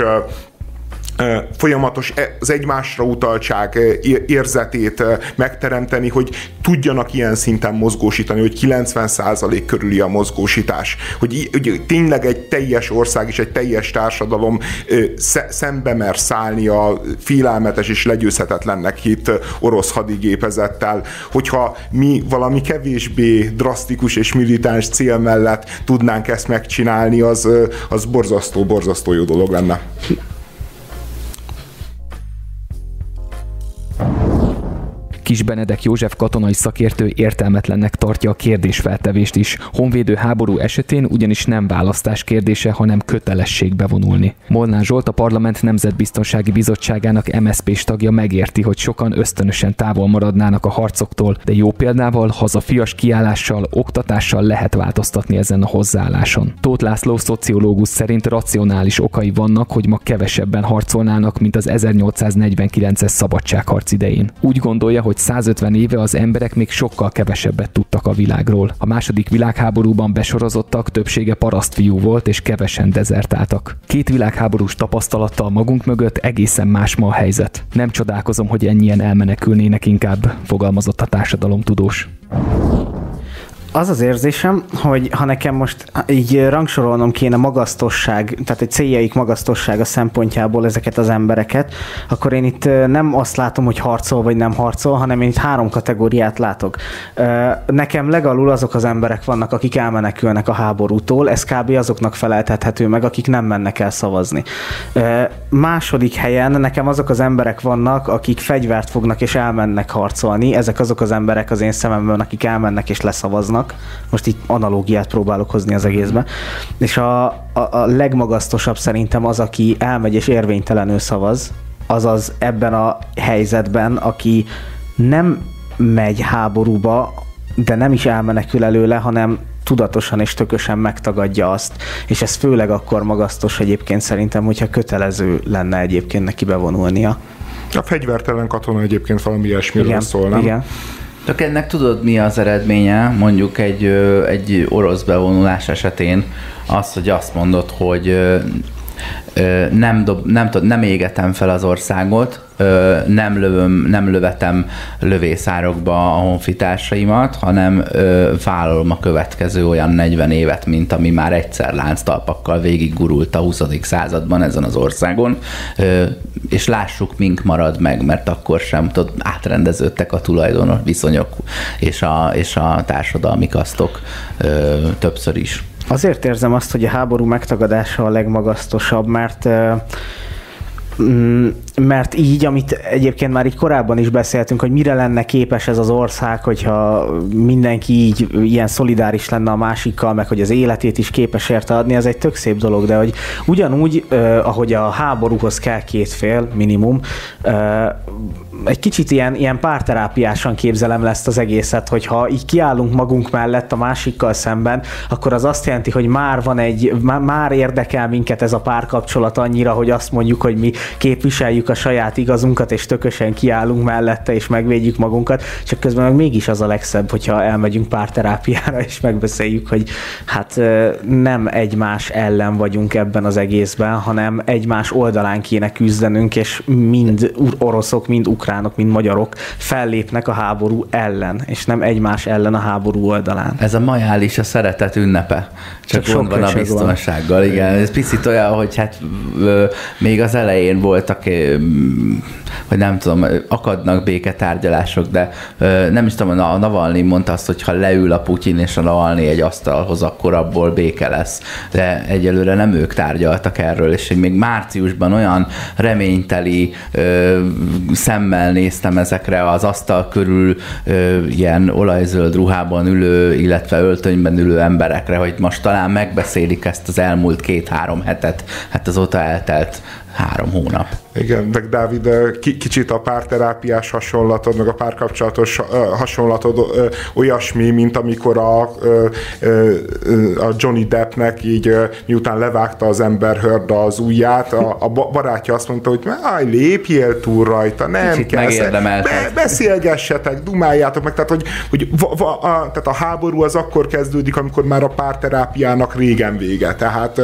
S4: az egymásra utaltság érzetét megteremteni, hogy tudjanak ilyen szinten mozgósítani, hogy 90% körüli a mozgósítás. Hogy tényleg egy teljes ország és egy teljes társadalom szembe mer szállni a félelmetes és legyőzhetetlennek hitt orosz hadigépezettel. Hogyha mi valami kevésbé drasztikus és militáns cél mellett tudnánk ezt megcsinálni, az borzasztó jó dolog lenne.
S3: Kiss Benedek József katonai szakértő értelmetlennek tartja a kérdésfeltevést is. Honvédő háború esetén ugyanis nem választás kérdése, hanem kötelesség bevonulni. Molnár Zsolt, a Parlament Nemzetbiztonsági Bizottságának MSZP-s tagja megérti, hogy sokan ösztönösen távol maradnának a harcoktól, de jó példával, hazafias kiállással, oktatással lehet változtatni ezen a hozzáálláson. Tóth László szociológus szerint racionális okai vannak, hogy ma kevesebben harcolnának, mint az 1849-es szabadságharc idején. Úgy gondolja, hogy 150 éve az emberek még sokkal kevesebbet tudtak a világról. A második világháborúban besorozottak többsége parasztfiú volt, és kevesen dezertáltak. 2 világháborús tapasztalattal magunk mögött egészen más ma a helyzet. Nem csodálkozom, hogy ennyien elmenekülnének inkább, fogalmazott a társadalomtudós.
S5: Az az érzésem, hogy ha nekem most így rangsorolnom kéne magasztosság, tehát egy céljaik magasztossága szempontjából ezeket az embereket, akkor én itt nem azt látom, hogy harcol vagy nem harcol, hanem én itt 3 kategóriát látok. Nekem legalul azok az emberek vannak, akik elmenekülnek a háborútól, ez kb. Azoknak feleltethető meg, akik nem mennek el szavazni. Második helyen nekem azok az emberek vannak, akik fegyvert fognak és elmennek harcolni, ezek azok az emberek az én szememben, akik elmennek és leszavaznak. Most itt analógiát próbálok hozni az egészbe. És a legmagasztosabb szerintem az, aki elmegy és érvénytelenül szavaz, azaz ebben a helyzetben, aki nem megy háborúba, de nem is elmenekül előle, hanem tudatosan és tökösen megtagadja azt. És ez főleg akkor magasztos egyébként szerintem, hogyha kötelező lenne egyébként neki bevonulnia.
S4: A fegyvertelen katona egyébként valami ilyesmiről szól, nem?
S5: Igen.
S2: Csak ennek tudod, mi az eredménye, mondjuk egy orosz bevonulás esetén az, hogy azt mondod, hogy nem égetem fel az országot, nem lövetem lövészárokba a honfitársaimat, hanem vállalom a következő olyan 40 évet, mint ami már egyszer lánctalpakkal végiggurult a 20. században ezen az országon, és lássuk, mink marad meg, mert akkor sem átrendeződtek a tulajdonos viszonyok és a társadalmi kasztok többször is.
S5: Azért érzem azt, hogy a háború megtagadása a legmagasztosabb, mert így, amit egyébként már így korábban is beszéltünk, hogy mire lenne képes ez az ország, hogyha mindenki így ilyen szolidáris lenne a másikkal, meg hogy az életét is képes érte adni, ez egy tök szép dolog, de hogy ugyanúgy, ahogy a háborúhoz kell 2 fél minimum, egy kicsit ilyen párterápiásan képzelem le ezt az egészet, hogyha így kiállunk magunk mellett a másikkal szemben, akkor az azt jelenti, hogy már érdekel minket ez a párkapcsolat annyira, hogy azt mondjuk, hogy mi képviseljük a saját igazunkat, és tökösen kiállunk mellette, és megvédjük magunkat, csak közben meg mégis az a legszebb, hogyha elmegyünk párterápiára, és megbeszéljük, hogy hát nem egymás ellen vagyunk ebben az egészben, hanem egymás oldalán kéne küzdenünk, és mind oroszok, mind ukránok, mind magyarok fellépnek a háború ellen, és nem egymás ellen a háború oldalán.
S2: Ez a majális a szeretet ünnepe. Csak gond van a biztonsággal, igen. Ez picit olyan, hogy hát még az elején voltak, vagy nem tudom, akadnak béketárgyalások, de nem is tudom, a Navalnyi mondta azt, hogy ha leül a Putyin és a Navalnyi egy asztalhoz, akkor abból béke lesz. De egyelőre nem ők tárgyaltak erről, és én még márciusban olyan reményteli szemmel néztem ezekre az asztal körül ilyen olajzöld ruhában ülő, illetve öltönyben ülő emberekre, hogy most talán megbeszélik ezt az elmúlt 2-3 hetet. Hát azóta eltelt 3 hónap.
S4: Igen, meg Dávid, kicsit a párterápiás hasonlatod, meg a párkapcsolatos hasonlatod olyasmi, mint amikor a Johnny Deppnek így miután levágta az Amber Heard az ujját, a barátja azt mondta, hogy lépjél túl rajta, nem
S2: kicsit
S4: kell, beszélgessetek, dumáljátok meg, tehát, tehát a háború az akkor kezdődik, amikor már a párterápiának régen vége, tehát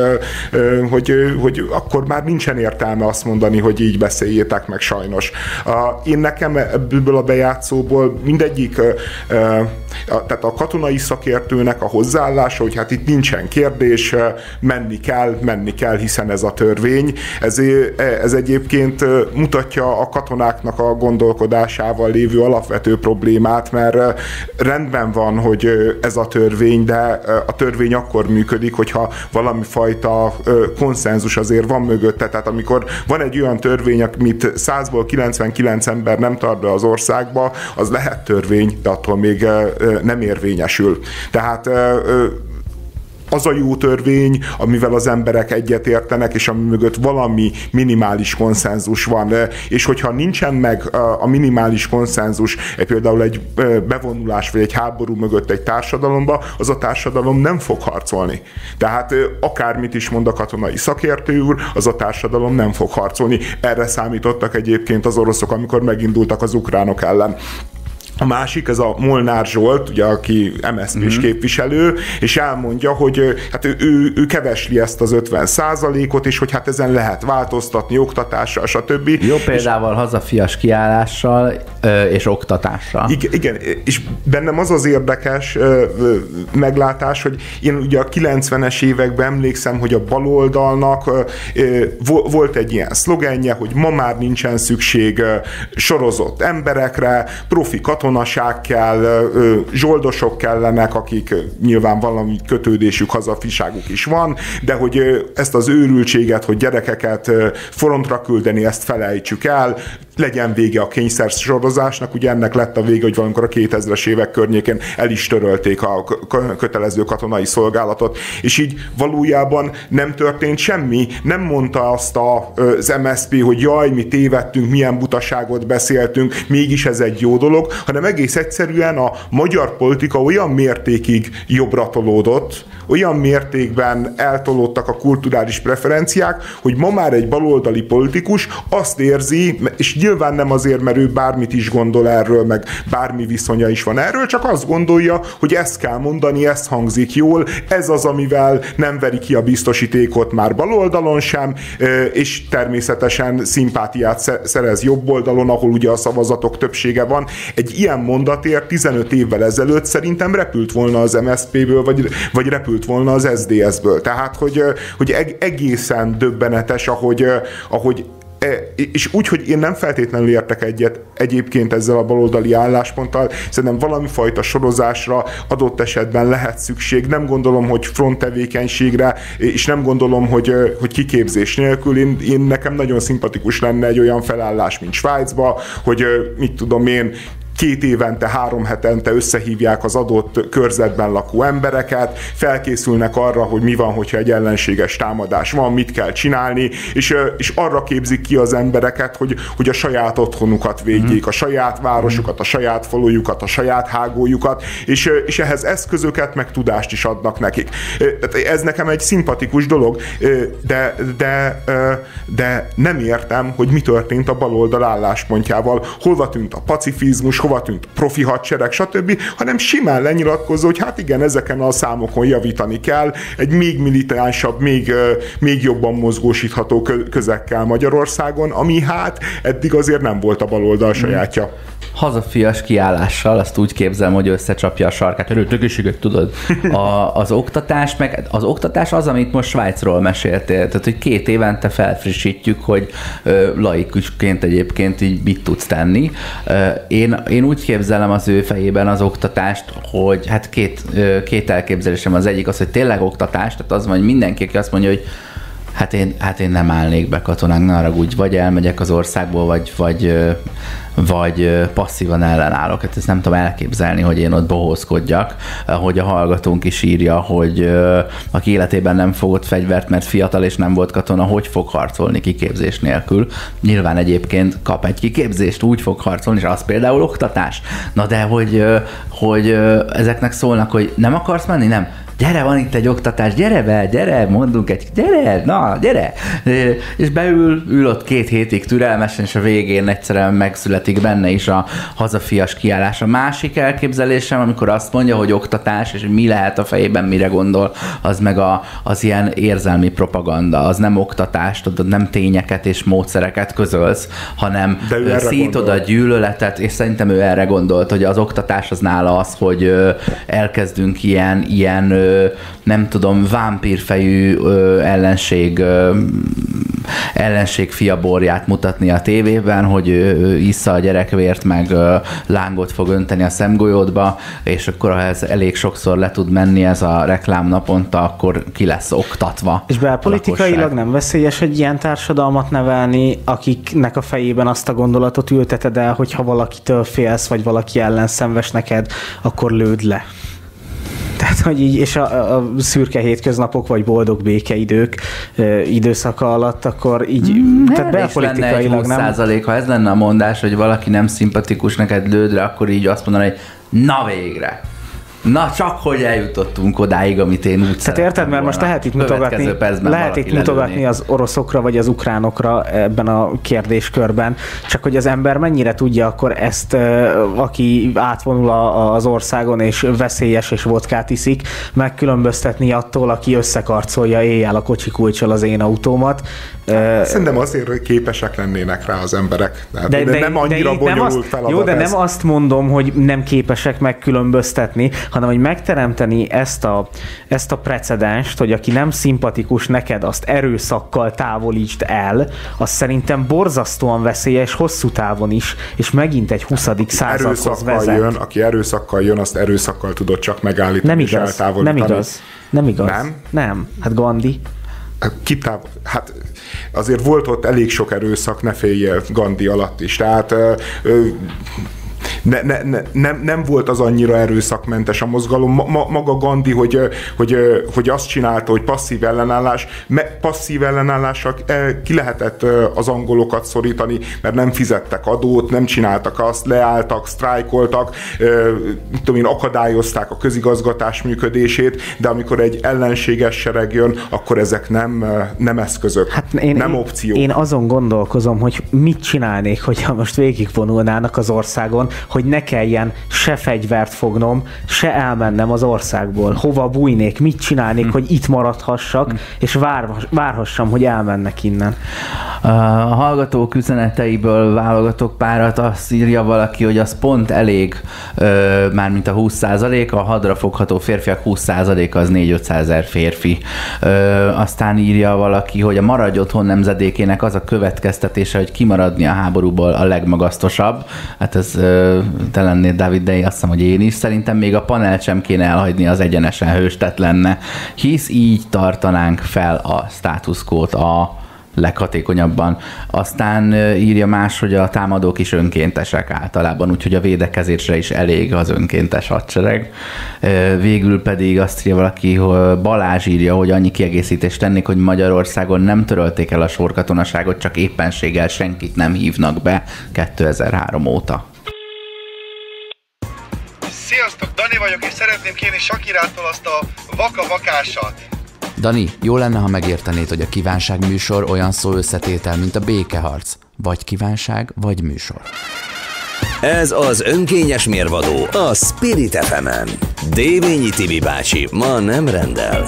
S4: hogy akkor már nincsen értelme azt mondani, hogy így beszéljétek meg sajnos. Én nekem ebből a bejátszóból mindegyik, tehát a katonai szakértőnek a hozzáállása, hogy hát itt nincsen kérdés, menni kell, hiszen ez a törvény. Ez egyébként mutatja a katonáknak a gondolkodásával lévő alapvető problémát, mert rendben van, hogy ez a törvény, de a törvény akkor működik, hogyha valami fajta konszenzus azért van mögötte. Tehát amikor van egy olyan törvény, amit 100 100-ból 99 ember nem tart be az országba, az lehet törvény, de attól még nem érvényesül. Tehát az a jó törvény, amivel az emberek egyetértenek, és ami mögött valami minimális konszenzus van. És hogyha nincsen meg a minimális konszenzus, például egy bevonulás vagy egy háború mögött egy társadalomba, az a társadalom nem fog harcolni. Tehát akármit is mond a katonai szakértő úr, az a társadalom nem fog harcolni. Erre számítottak egyébként az oroszok, amikor megindultak az ukránok ellen. A másik, ez a Molnár Zsolt, ugye, aki MSZP-s képviselő, és elmondja, hogy hát ő kevesli ezt az 50%-ot, és hogy hát ezen lehet változtatni oktatással, stb.
S2: Jó példával, hazafias kiállással és oktatással.
S4: Igen, és bennem az az érdekes meglátás, hogy én ugye a 90-es években emlékszem, hogy a baloldalnak volt egy ilyen szlogenje, hogy ma már nincsen szükség sorozott emberekre, profi katonaság kell, zsoldosok kellenek, akik nyilván valami kötődésük, hazafiságuk is van, de hogy ezt az őrültséget, hogy gyerekeket frontra küldeni, ezt felejtsük el, legyen vége a kényszer sorozásnak, ugye ennek lett a vége, hogy valamikor a 2000-es évek környékén el is törölték a kötelező katonai szolgálatot, és így valójában nem történt semmi, nem mondta azt az MSZP, hogy jaj, mi tévedtünk, milyen butaságot beszéltünk, mégis ez egy jó dolog, hanem egész egyszerűen a magyar politika olyan mértékig jobbra tolódott, olyan mértékben eltolódtak a kulturális preferenciák, hogy ma már egy baloldali politikus azt érzi, és nyilván nem azért, mert ő bármit is gondol erről, meg bármi viszonya is van erről, csak azt gondolja, hogy ezt kell mondani, ezt hangzik jól, ez az, amivel nem veri ki a biztosítékot már baloldalon sem, és természetesen szimpátiát szerez jobb oldalon, ahol ugye a szavazatok többsége van. Egy ilyen mondatért 15 évvel ezelőtt szerintem repült volna az MSZP-ből, vagy repült volna az SZDSZ-ből. Tehát, hogy egészen döbbenetes, ahogy és úgy, hogy én nem feltétlenül értek egyet egyébként ezzel a baloldali állásponttal, szerintem valami fajta sorozásra adott esetben lehet szükség. Nem gondolom, hogy front tevékenységre, és nem gondolom, hogy kiképzés nélkül. Én nekem nagyon szimpatikus lenne egy olyan felállás, mint Svájcba, hogy mit tudom én, 2 évente, 3 hetente összehívják az adott körzetben lakó embereket, felkészülnek arra, hogy mi van, hogyha egy ellenséges támadás van, mit kell csinálni, és arra képzik ki az embereket, hogy a saját otthonukat védjék, a saját városukat, a saját falujukat, a saját hágójukat, és ehhez eszközöket, meg tudást is adnak nekik. Ez nekem egy szimpatikus dolog, de nem értem, hogy mi történt a baloldal álláspontjával, hova tűnt a pacifizmus, hova tűnt a profi hadsereg, stb., hanem simán lenyilatkozó, hogy hát igen, ezeken a számokon javítani kell, egy még militánsabb, még jobban mozgósítható közekkel Magyarországon, ami hát eddig azért nem volt a baloldal sajátja.
S2: Hazafias kiállással, azt úgy képzelem, hogy összecsapja a sarkát, hogy tökészséget tudod. Az oktatás az, amit most Svájcról meséltél, tehát hogy 2 évente felfrissítjük, hogy laikusként egyébként így mit tudsz tenni. Én úgy képzelem az ő fejében az oktatást, hogy hát két elképzelésem, az egyik az, hogy tényleg oktatás, tehát az van, hogy mindenki, aki azt mondja, hogy hát én nem állnék be katonák, ne haragudj, vagy elmegyek az országból, vagy passzívan ellenállok. Hát ezt nem tudom elképzelni, hogy én ott bohózkodjak, hogy a hallgatónk is írja, hogy aki életében nem fogott fegyvert, mert fiatal és nem volt katona, hogy fog harcolni kiképzés nélkül. Nyilván egyébként kap egy kiképzést, úgy fog harcolni, és az például oktatás. Na de hogy ezeknek szólnak, hogy nem akarsz menni? Nem. Gyere, van itt egy oktatás, gyere, mondunk gyere. És ül ott 2 hétig türelmesen, és a végén egyszerűen megszületik benne is a hazafias kiállás. A másik elképzelésem, amikor azt mondja, hogy oktatás, és hogy mi lehet a fejében, mire gondol, az meg az ilyen érzelmi propaganda, az nem oktatás, tudod, nem tényeket és módszereket közölsz, hanem szítod a gyűlöletet, és szerintem ő erre gondolt, hogy az oktatás az nála az, hogy elkezdünk ilyen nem tudom, vámpírfejű ellenség fiaborját mutatni a tévében, hogy ő issza a gyerekvért, meg lángot fog önteni a szemgolyódba, és akkor ha ez elég sokszor le tud menni ez a reklám naponta, akkor ki lesz oktatva.
S5: És belpolitikailag nem veszélyes egy ilyen társadalmat nevelni, akiknek a fejében azt a gondolatot ülteted el, hogy ha valakitől félsz, vagy valaki ellen szenves neked, akkor lőd le. Tehát, hogy így, és a szürke hétköznapok, vagy boldog békeidők időszaka alatt, akkor így, tehát belpolitikailag nem.
S2: 20%, ha ez lenne a mondás, hogy valaki nem szimpatikus neked, lőd le, akkor így azt mondani, hogy na végre. Na, csak hogy eljutottunk odáig, amit én úgy
S5: tehát érted, mert most lehet itt mutogatni az oroszokra vagy az ukránokra ebben a kérdéskörben, csak hogy az ember mennyire tudja akkor ezt, aki átvonul az országon és veszélyes és vodkát iszik, megkülönböztetni attól, aki összekarcolja éjjel a kocsikulccsal az én autómat.
S4: Szerintem azért képesek lennének rá az emberek. De nem annyira bonyolult feladat.
S5: Jó, de nem azt mondom, hogy nem képesek megkülönböztetni, hanem hogy megteremteni ezt a precedenst, hogy aki nem szimpatikus neked, azt erőszakkal távolítsd el, az szerintem borzasztóan veszélyes hosszú távon is, és megint egy 20. századhoz vezet.
S4: Aki erőszakkal jön, azt erőszakkal tudod csak megállítani és eltávolítani.
S5: Nem igaz. Nem? Hát Gandhi.
S4: Hát azért volt ott elég sok erőszak, ne féljél, Gandhi alatt is. Tehát nem volt az annyira erőszakmentes a mozgalom. Maga Gandhi, hogy azt csinálta, hogy passzív ellenállással ki lehetett az angolokat szorítani, mert nem fizettek adót, nem csináltak azt, leálltak, sztrájkoltak, akadályozták a közigazgatás működését, de amikor egy ellenséges sereg jön, akkor ezek nem eszközök, nem opciók.
S5: Én azon gondolkozom, hogy mit csinálnék, hogyha most végigvonulnának az országon, hogy ne kelljen se fegyvert fognom, se elmennem az országból. Hova bújnék, mit csinálnék, hogy itt maradhassak, és várhassam, hogy elmennek innen.
S2: A hallgatók üzeneteiből válogatok párat, azt írja valaki, hogy az pont elég, mármint a 20%, a hadrafogható férfiak 20% az 400 000 férfi. Aztán írja valaki, hogy a Maradj Otthon nemzedékének az a következtetése, hogy kimaradni a háborúból a legmagasztosabb. Hát ez te lennéd, Dávid, de azt hiszem, hogy én is. Szerintem még a panelt sem kéne elhagyni, az egyenesen hőstet lenne, hisz így tartanánk fel a status quót a leghatékonyabban. Aztán írja más, hogy a támadók is önkéntesek általában, úgyhogy a védekezésre is elég az önkéntes hadsereg. Végül pedig azt írja valaki, hogy Balázs írja, hogy annyi kiegészítést tennék, hogy Magyarországon nem törölték el a sorkatonaságot, csak éppenséggel senkit nem hívnak be 2003 óta.
S6: Sziasztok, Dani vagyok, és szeretném kérni Sakirától azt a vaka-vakásat.
S7: Dani, jó lenne, ha megértenéd, hogy a kívánság műsor olyan szó összetétel, mint a békeharc. Vagy kívánság, vagy műsor.
S1: Ez az önkényes mérvadó a Spirit FM-en. Dévényi Tibi bácsi ma nem rendel.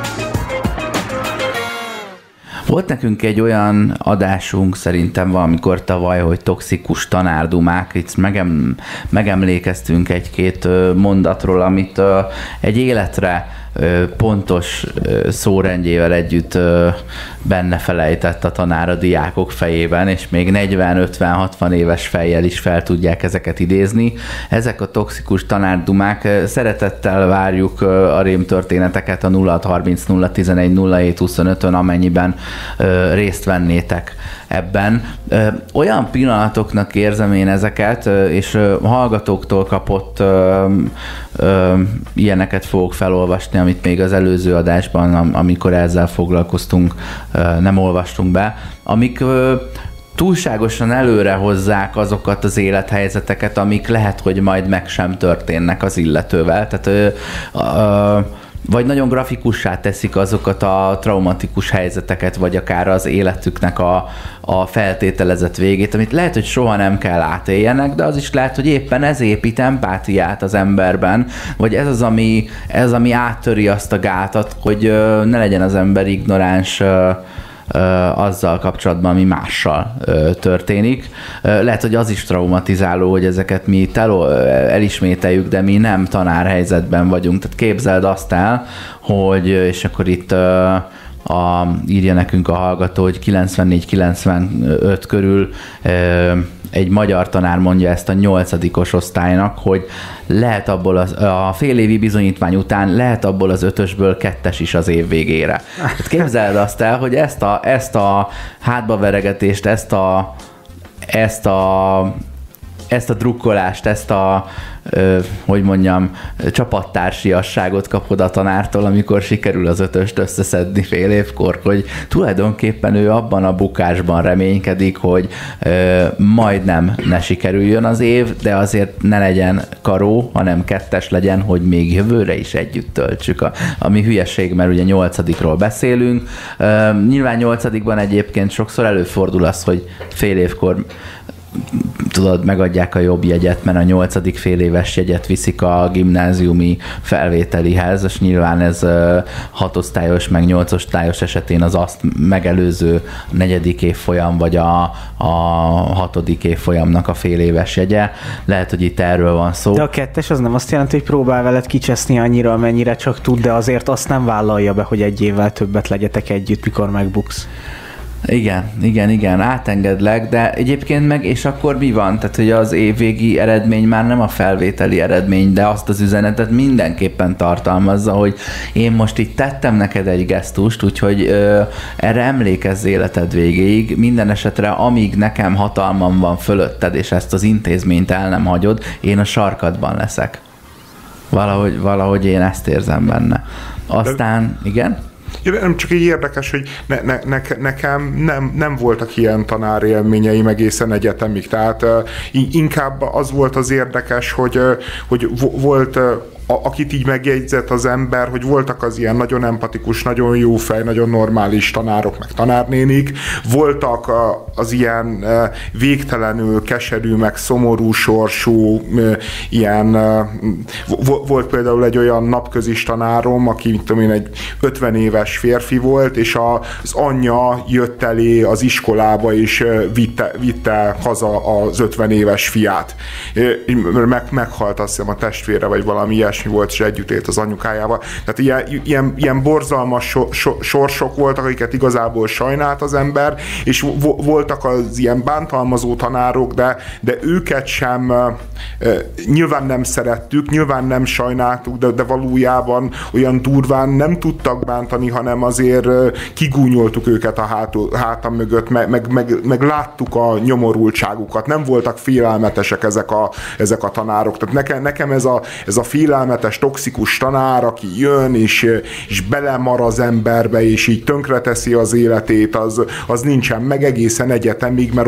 S2: Volt nekünk egy olyan adásunk szerintem valamikor tavaly, hogy toxikus tanárdumák. Itt megemlékeztünk egy-két mondatról, amit egy életre pontos szórendjével együtt benne felejtett a tanár a diákok fejében, és még 40-50-60 éves fejjel is fel tudják ezeket idézni. Ezek a toxikus tanárdumák. Szeretettel várjuk a rémtörténeteket a 0630 011 07 25-ön, amennyiben részt vennétek ebben. Olyan pillanatoknak érzem én ezeket, és hallgatóktól kapott ilyeneket fogok felolvasni, amit még az előző adásban, amikor ezzel foglalkoztunk, nem olvastunk be, amik túlságosan előre hozzák azokat az élethelyzeteket, amik lehet, hogy majd meg sem történnek az illetővel. Tehát vagy nagyon grafikussá teszik azokat a traumatikus helyzeteket, vagy akár az életüknek a feltételezett végét, amit lehet, hogy soha nem kell átéljenek, de az is lehet, hogy éppen ez épít empátiát az emberben, vagy ez az, ami áttöri azt a gátat, hogy ne legyen az ember ignoráns azzal kapcsolatban, ami mással történik. Lehet, hogy az is traumatizáló, hogy ezeket mi itt elismételjük, de mi nem tanárhelyzetben vagyunk. Tehát képzeld azt el, hogy, és akkor itt írja nekünk a hallgató, hogy 94-95 körül egy magyar tanár mondja ezt a 8. osztálynak, hogy lehet abból a fél évi bizonyítvány után lehet abból az 5-ösből 2-es is az év végére. Tehát képzeld azt el, hogy ezt a hátbaveregetést, ezt a drukkolást, ezt a csapattársiasságot kapod a tanártól, amikor sikerül az 5-öst összeszedni fél évkor, hogy tulajdonképpen ő abban a bukásban reménykedik, hogy majdnem ne sikerüljön az év, de azért ne legyen karó, hanem 2-es legyen, hogy még jövőre is együtt töltsük. Ami hülyeség, mert ugye 8-ról beszélünk. Nyilván 8-ban egyébként sokszor előfordul az, hogy fél évkor tudod, megadják a jobb jegyet, mert a 8. fél éves jegyet viszik a gimnáziumi felvételihez, és nyilván ez 6 osztályos, meg 8 osztályos esetén az azt megelőző 4. évfolyam, vagy a 6. évfolyamnak a fél éves jegye. Lehet, hogy itt erről van szó.
S5: De a 2-es az nem azt jelenti, hogy próbál veled kicseszni annyira, amennyire csak tud, de azért azt nem vállalja be, hogy egy évvel többet legyetek együtt, mikor megbuksz.
S2: Igen, átengedlek, de egyébként meg, és akkor mi van? Tehát, hogy az évvégi eredmény már nem a felvételi eredmény, de azt az üzenetet mindenképpen tartalmazza, hogy én most itt tettem neked egy gesztust, úgyhogy erre emlékezz életed végéig, minden esetre amíg nekem hatalmam van fölötted, és ezt az intézményt el nem hagyod, én a sarkadban leszek. Valahogy én ezt érzem benne. Aztán, igen?
S4: Nem csak így érdekes, hogy nekem nem voltak ilyen tanárélményeim egészen egyetemig, tehát inkább az volt az érdekes, hogy volt akit így megjegyzett az ember, hogy voltak az ilyen nagyon empatikus, nagyon jó fej, nagyon normális tanárok, meg tanárnénik, voltak az ilyen végtelenül keserű, meg szomorú sorsú ilyen, volt például egy olyan napközis tanárom, aki, mit tudom én, egy 50 éves férfi volt, és az anyja jött elé az iskolába, és vitte haza az 50 éves fiát. Meghalt, azt hiszem, a testvére, vagy valami ilyesmi volt, és együtt élt az anyukájával. Tehát ilyen borzalmas sorsok voltak, akiket igazából sajnált az ember, és voltak az ilyen bántalmazó tanárok, de őket sem nyilván nem szerettük, nyilván nem sajnáltuk, de valójában olyan durván nem tudtak bántani, hanem azért kigúnyoltuk őket a hátam mögött, meg láttuk a nyomorultságukat. Nem voltak félelmetesek ezek a tanárok. Tehát nekem ez a félelmetes, toxikus tanár, aki jön, és belemar az emberbe, és így tönkreteszi az életét, az nincsen meg egészen egyetemig, mert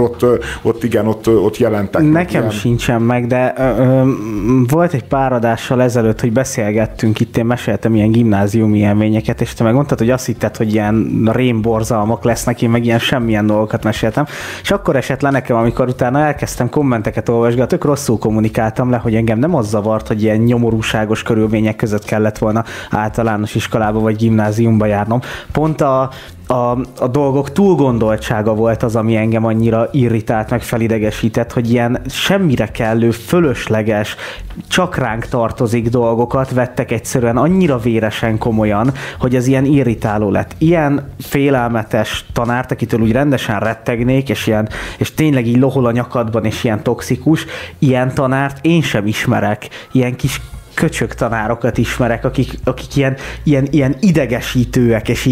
S4: ott jelentek.
S5: Nekem ilyen sincsen meg, de volt egy pár adással ezelőtt, hogy beszélgettünk, itt én meséltem ilyen gimnáziumi élményeket, és te meg mondtad, hogy azt hitted, hogy ilyen rémborzalmak lesznek, én meg ilyen semmilyen dolgokat meséltem, és akkor esett le nekem, amikor utána elkezdtem kommenteket olvasgatni, tök rosszul kommunikáltam le, hogy engem nem az zavart, hogy ilyen nyomorúságos körülmények között kellett volna általános iskolába vagy gimnáziumba járnom. Pont a dolgok túlgondoltsága volt az, ami engem annyira irritált, meg felidegesített, hogy ilyen semmire kellő, fölösleges, csak ránk tartozik dolgokat vettek egyszerűen annyira véresen komolyan, hogy ez ilyen irritáló lett. Ilyen félelmetes tanárt, akitől úgy rendesen rettegnék, és tényleg így lohol a nyakadban, és ilyen toxikus, ilyen tanárt én sem ismerek. Ilyen kis köcsög tanárokat ismerek, akik ilyen idegesítőek, és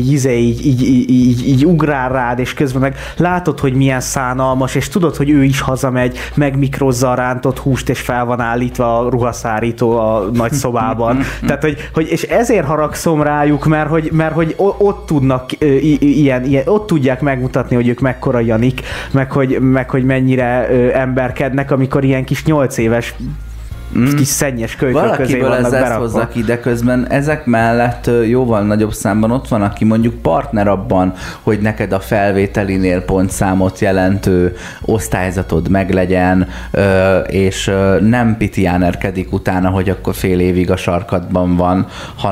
S5: így ugrál rád, és közben meg látod, hogy milyen szánalmas, és tudod, hogy ő is hazamegy, megmikrozza a rántott húst, és fel van állítva a ruhaszárító a nagy szobában. Tehát, hogy és ezért haragszom rájuk, mert hogy ott tudnak ott tudják megmutatni, hogy ők mekkora Janik, meg hogy mennyire emberkednek, amikor ilyen kis 8 éves kis szennyes kölykök közé vannak
S2: valakiből
S5: berakva.
S2: ezt hozza ki, de közben ezek mellett jóval nagyobb számban ott van, aki mondjuk partner abban, hogy neked a felvételinél pontszámot jelentő osztályzatod meglegyen, és nem pitiánerkedik utána, hogy akkor fél évig a sarkadban van,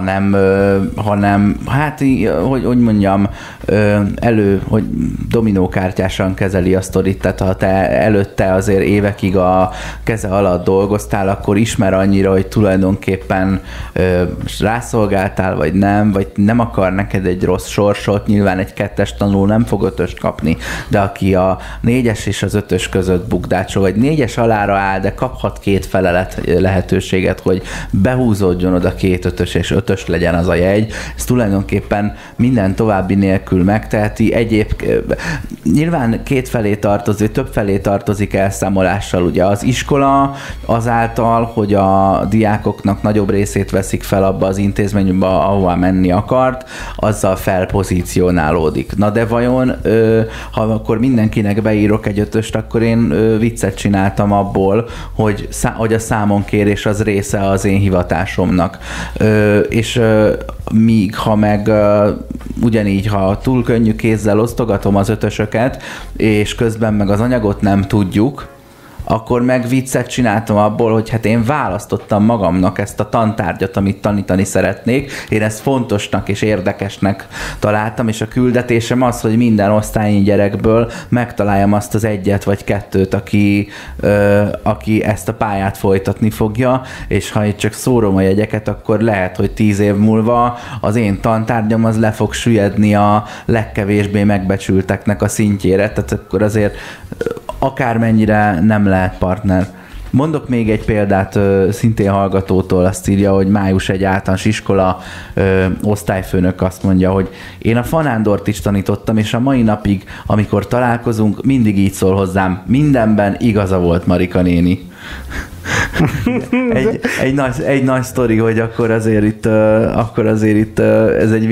S2: hanem hát, hogy mondjam, hogy dominókártyásan kezeli a sztorit, tehát ha te előtte azért évekig a keze alatt dolgoztál, akkor ismer annyira, hogy tulajdonképpen rászolgáltál, vagy nem akar neked egy rossz sorsot, nyilván egy 2-es tanuló nem fog 5-öst kapni, de aki a 4-es és az 5-ös között bukdácsol, vagy 4-es alára áll, de kaphat 2 felelet lehetőséget, hogy behúzódjon oda 2 5-ös és 5-ös legyen az a jegy, ez tulajdonképpen minden további nélkül megteheti. Nyilván 2 felé tartozik, több felé tartozik elszámolással, ugye az iskola azáltal, hogy a diákoknak nagyobb részét veszik fel abba az intézménybe, ahová menni akart, azzal felpozícionálódik. Na de vajon, ha akkor mindenkinek beírok egy 5-öst, akkor én viccet csináltam abból, hogy a számonkérés az része az én hivatásomnak. És míg ha meg ugyanígy, ha túl könnyű kézzel osztogatom az 5-ösöket, és közben meg az anyagot nem tudjuk, akkor meg viccet csináltam abból, hogy hát én választottam magamnak ezt a tantárgyat, amit tanítani szeretnék. Én ezt fontosnak és érdekesnek találtam, és a küldetésem az, hogy minden osztályi gyerekből megtaláljam azt az 1 vagy 2-t, aki ezt a pályát folytatni fogja, és ha itt csak szórom a jegyeket, akkor lehet, hogy 10 év múlva az én tantárgyam az le fog süllyedni a legkevésbé megbecsülteknek a szintjére, tehát akkor azért akármennyire nem lehet partner. Mondok még egy példát szintén hallgatótól, azt írja, hogy május egy általános iskola osztályfőnök azt mondja, hogy én a Fanándort is tanítottam, és a mai napig, amikor találkozunk, mindig így szól hozzám, mindenben igaza volt Marika néni. egy nagy sztori, hogy akkor azért itt ez egy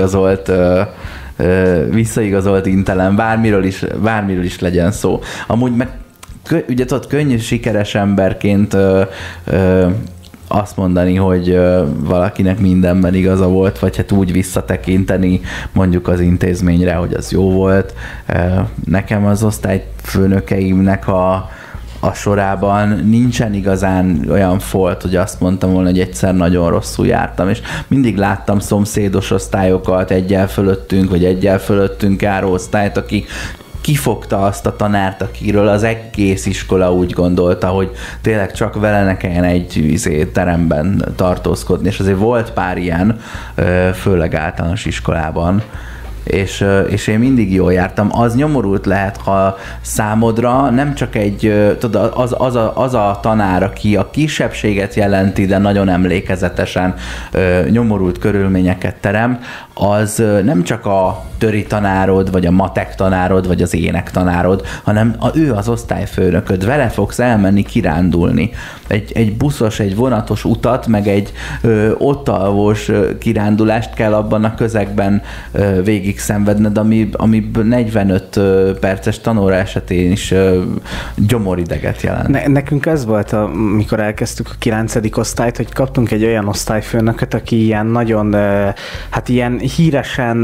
S2: visszaigazolt intelem, bármiről is legyen szó. Amúgy meg ugye tudod, könnyű sikeres emberként azt mondani, hogy valakinek mindenben igaza volt, vagy hát úgy visszatekinteni mondjuk az intézményre, hogy az jó volt. Nekem az osztályfőnökeimnek a sorában nincsen igazán olyan folt, hogy azt mondtam volna, hogy egyszer nagyon rosszul jártam, és mindig láttam szomszédos osztályokat, 1 fölöttünk, vagy 1 fölöttünk járó osztályt, aki kifogta azt a tanárt, akiről az egész iskola úgy gondolta, hogy tényleg csak vele ne kelljen egy teremben tartózkodni, és azért volt pár ilyen, főleg általános iskolában. És én mindig jól jártam. Az nyomorult lehet, ha számodra nem csak az a tanár, aki a kisebbséget jelenti, de nagyon emlékezetesen nyomorult körülményeket terem, az nem csak a töri tanárod, vagy a matek tanárod, vagy az ének tanárod, hanem ő az osztályfőnököd. Vele fogsz elmenni kirándulni. Egy buszos, egy vonatos utat, meg egy ott alvós kirándulást kell abban a közegben végig szenvedned, ami 45 perces tanóra esetén is gyomorideget jelent.
S5: Nekünk ez volt, amikor elkezdtük a 9. osztályt, hogy kaptunk egy olyan osztályfőnököt, aki ilyen nagyon, hát ilyen híresen,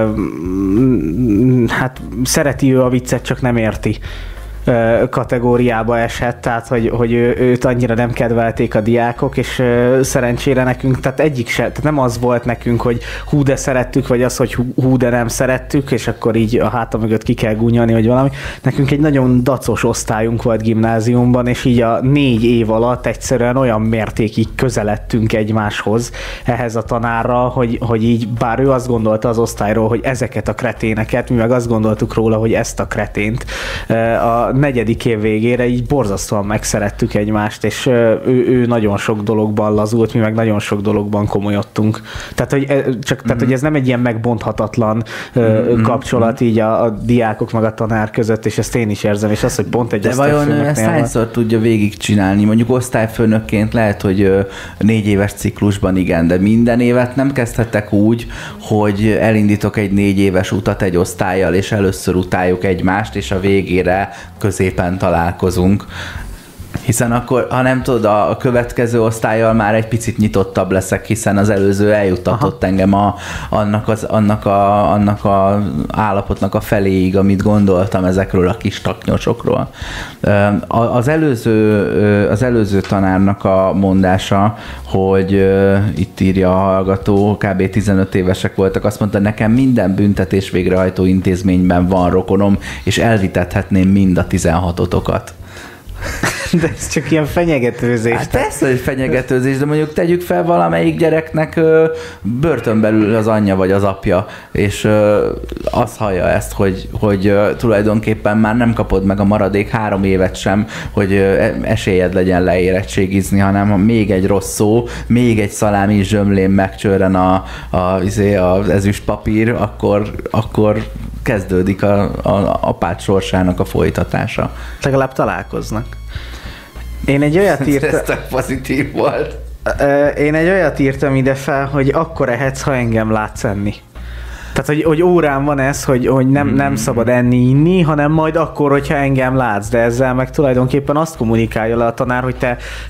S5: hát szereti ő a viccet, csak nem érti kategóriába esett, tehát hogy őt annyira nem kedvelték a diákok, és szerencsére nekünk, tehát tehát nem az volt nekünk, hogy hú de szerettük, vagy az, hogy hú de nem szerettük, és akkor így a háta mögött ki kell gúnyolni, vagy valami. Nekünk egy nagyon dacos osztályunk volt gimnáziumban, és így a 4 év alatt egyszerűen olyan mértékig közeledtünk egymáshoz ehhez a tanárra, hogy így bár ő azt gondolta az osztályról, hogy ezeket a kreténeket, mi meg azt gondoltuk róla, hogy ezt a kretént. A 4. év végére így borzasztóan megszerettük egymást, és ő nagyon sok dologban lazult, mi meg nagyon sok dologban komolyodtunk. Tehát, hogy ez nem egy ilyen megbonthatatlan kapcsolat így a diákok meg a tanár között, és ezt én is érzem, és az, hogy pont egy osztályfőnöknél... De vajon ezt
S2: hányszor tudja végigcsinálni? Mondjuk osztályfőnökként lehet, hogy 4 éves ciklusban igen, de minden évet nem kezdhetek úgy, hogy elindítok egy 4 éves utat egy osztállyal, és először utáljuk egymást, és a végére középen találkozunk. Hiszen akkor, ha nem tudod, a következő osztállyal már egy picit nyitottabb leszek, hiszen az előző eljuttatott engem annak a állapotnak a feléig, amit gondoltam ezekről a kis taknyosokról. Az előző tanárnak a mondása, hogy itt írja a hallgató, kb. 15 évesek voltak, azt mondta, nekem minden büntetés végrehajtó intézményben van rokonom, és elvitethetném mind a 16-otokat.
S5: De ez csak ilyen fenyegetőzés.
S2: Hát persze, hogy fenyegetőzés, de mondjuk tegyük fel, valamelyik gyereknek börtönbelül az anyja vagy az apja, és azt hallja ezt, hogy tulajdonképpen már nem kapod meg a maradék 3 évet sem, hogy esélyed legyen leérettségizni, hanem ha még egy rossz szó, még egy szalámi zsömlén megcsörren az ezüst papír, akkor kezdődik a apád sorsának a folytatása.
S5: Legalább találkoznak. Én egy olyat írtam...
S2: Ez tök pozitív volt.
S5: Én egy olyat írtam ide fel, hogy akkor ehetsz, ha engem látsz enni. Tehát, hogy órán van ez, hogy nem szabad enni-inni, hanem majd akkor, hogyha engem látsz, de ezzel meg tulajdonképpen azt kommunikálja le a tanár, hogy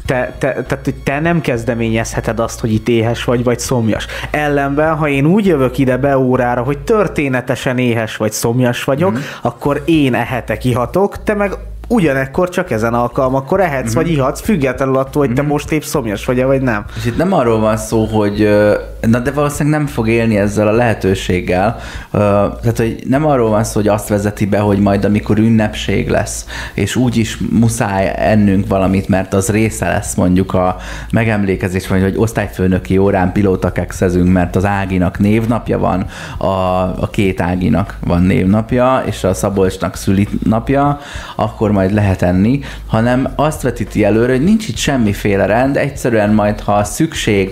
S5: te nem kezdeményezheted azt, hogy itt éhes vagy szomjas. Ellenben, ha én úgy jövök ide be órára, hogy történetesen éhes vagy szomjas vagyok, akkor én ehetek, ihatok, te meg ugyanekkor csak ezen alkalmakkor ehetsz, vagy ihatsz, függetlenül attól, hogy te most épp szomjas vagy nem.
S2: És itt nem arról van szó, hogy de valószínűleg nem fog élni ezzel a lehetőséggel. Tehát, hogy nem arról van szó, hogy azt vezeti be, hogy majd amikor ünnepség lesz, és úgyis muszáj ennünk valamit, mert az része lesz mondjuk a megemlékezés, vagy hogy osztályfőnöki órán pilótakekszezünk, mert az Áginak névnapja van, a két Áginak van névnapja, és a Szabolcsnak szülinapja, akkor majd lehet enni, hanem azt vetíti előre, hogy nincs itt semmiféle rend, egyszerűen majd, ha szükség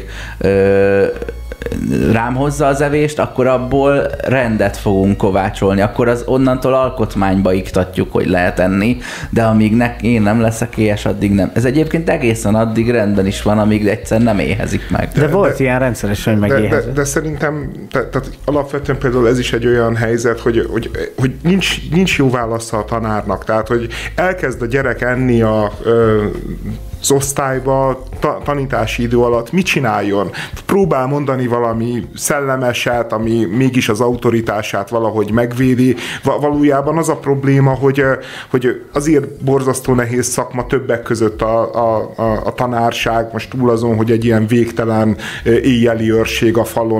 S2: rám hozza az evést, akkor abból rendet fogunk kovácsolni, akkor az onnantól alkotmányba iktatjuk, hogy lehet enni, de amíg én nem leszek éhes, addig nem. Ez egyébként egészen addig rendben is van, amíg egyszer nem éhezik meg.
S5: De volt ilyen rendszeresen, hogy megéhezik.
S4: De szerintem tehát alapvetően például ez is egy olyan helyzet, hogy nincs jó válasza a tanárnak, tehát hogy elkezd a gyerek enni az osztályba, tanítási idő alatt mit csináljon? Próbál mondani valami szellemeset, ami mégis az autoritását valahogy megvédi. Valójában az a probléma, hogy azért borzasztó nehéz szakma többek között a tanárság, most túl azon, hogy egy ilyen végtelen éjjeli őrség a falon,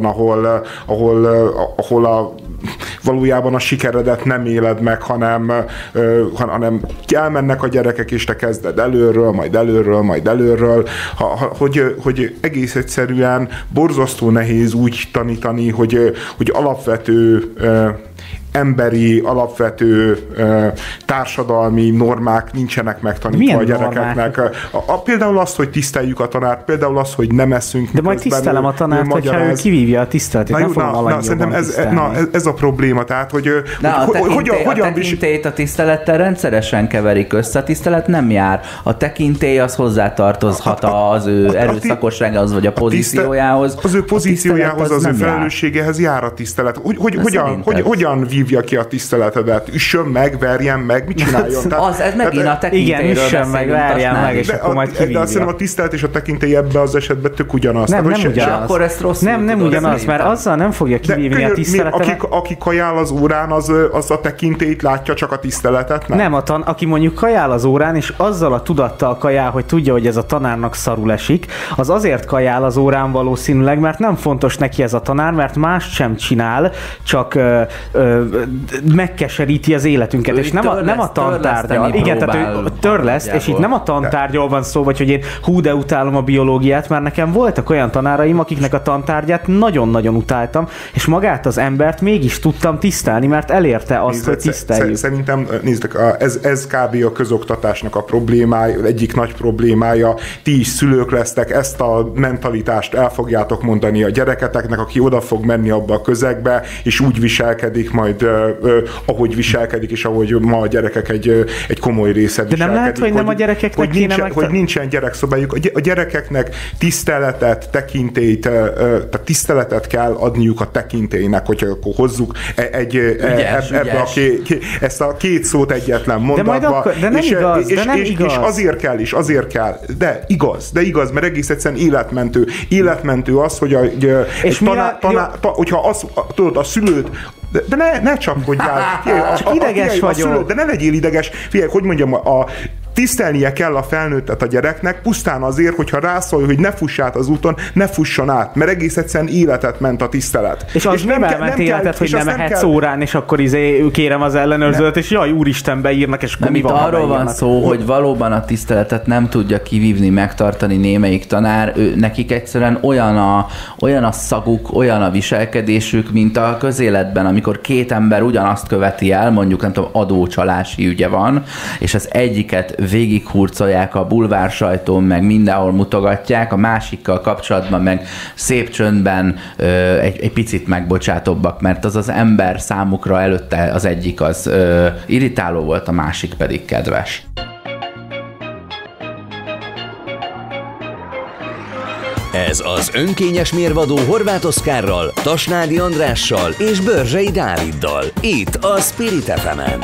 S4: ahol valójában a sikeredet nem éled meg, hanem elmennek a gyerekek, és te kezded előről, majd előről, hogy egész egyszerűen borzasztó nehéz úgy tanítani, hogy alapvető emberi, alapvető társadalmi normák nincsenek megtanítva a gyerekeknek. Például az, hogy tiszteljük a tanárt, például az, hogy nem eszünk.
S5: De majd tisztelem a tanárt, hogyha ő kivívja a tiszteletét. Nem fogom
S4: szerintem ez a probléma. Tehát, hogy
S2: hogyan tekintélyt a tisztelettel rendszeresen keverik össze. A tisztelet nem jár. A tekintély az hozzátartozhat az ő erőszakosságához, vagy a pozíciójához.
S4: Az ő pozíciójához, az ő felelősségehez jár a tisztelet. Hogyan vívja ki a tiszteletedet? Üssön meg, verjen meg, mit csináljon?
S2: Ez megint a tekintélyről.
S5: Igen, üssön meg, verjen meg, és akkor majd kivívja.
S4: De azt hiszem a tisztelet és a tekintély ebben az esetben tök ugyanaz.
S5: Nem ugyanaz.
S2: Akkor ezt rosszul
S5: nem ugyanaz, mert azzal nem fogja kivívni a tiszteletet.
S4: Aki kajál az órán, az a tekintélyt látja, csak a tiszteletet, nem?
S5: Aki mondjuk kajál az órán, és azzal a tudattal kajál, hogy tudja, hogy ez a tanárnak szarul esik, az azért kajál az órán valószínűleg, mert nem fontos neki ez a tanár, mert mást sem csinál, csak megkeseríti az életünket, és nem a tantárgyal. Igen, tehát ő törleszt, és itt nem a tantárgyal van szó, vagy hogy én de utálom a biológiát, mert nekem voltak olyan tanáraim, akiknek a tantárgyát nagyon-nagyon utáltam, és magát az embert mégis tudtam tisztelni, mert elérte azt, hogy tiszteljük.
S4: Szerintem, nézzük, ez kb. A közoktatásnak a problémája, egyik nagy problémája. Ti is szülők lesztek, ezt a mentalitást el fogjátok mondani a gyereketeknek, aki oda fog menni abba a közegbe, és úgy viselkedik majd majd ahogy viselkedik, és ahogy ma a gyerekek egy komoly része viselkedik.
S5: De nem lehet, hogy nem a gyerekeknek
S4: hogy nincsen gyerekszobájuk. A gyerekeknek tiszteletet, tekintélyt, tehát tiszteletet kell adniuk a tekintélynek, hogy akkor hozzuk ezt a két szót egyetlen mondatba.
S5: De nem igaz.
S4: És azért kell. De igaz, mert egész egyszerűen életmentő az, hogy hogyha a szülőt, de ne csapkodjál.
S5: Csak ideges vagyok.
S4: De ne legyél ideges. Figyelj, hogy mondjam, tisztelnie kell a felnőttet a gyereknek, pusztán azért, hogyha rászólj, hogy ne fuss át az úton, ne fusson át, mert egész egyszerűen életet ment a tisztelet.
S5: És az nem elment életet, hogy nem mehetsz órán, és akkor kérem az ellenőrzőt, és jaj, úristen, beírnak, és akkor mi van,
S2: arról van szó, hogy valóban a tiszteletet nem tudja kivívni, megtartani némelyik tanár, nekik egyszerűen olyan a szaguk, olyan a viselkedésük, mint a közéletben, amikor két ember ugyanazt követi el, mondjuk nem tudom, adócsalási ügye van, és az egyiket végighurcolják a bulvár sajtón, meg mindenhol mutogatják, a másikkal kapcsolatban meg szép csöndben egy picit megbocsátóbbak, mert az ember számukra előtte az egyik az irritáló volt, a másik pedig kedves.
S1: Ez az önkényes mérvadó Horváth Oszkárral, Tasnádi Andrással és Börzsei Dáviddal. Itt a Spirit FM-en.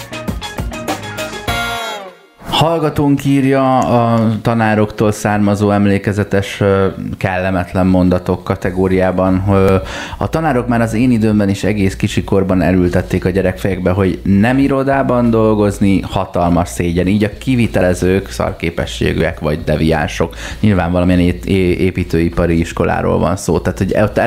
S2: Hallgatónk írja a tanároktól származó emlékezetes, kellemetlen mondatok kategóriában, hogy a tanárok már az én időmben is egész kicsikorban elültették a gyerekfejekbe, hogy nem irodában dolgozni hatalmas szégyen. Így a kivitelezők szarképességűek vagy deviánsok. Nyilván valamilyen építőipari iskoláról van szó. Tehát, hogy ott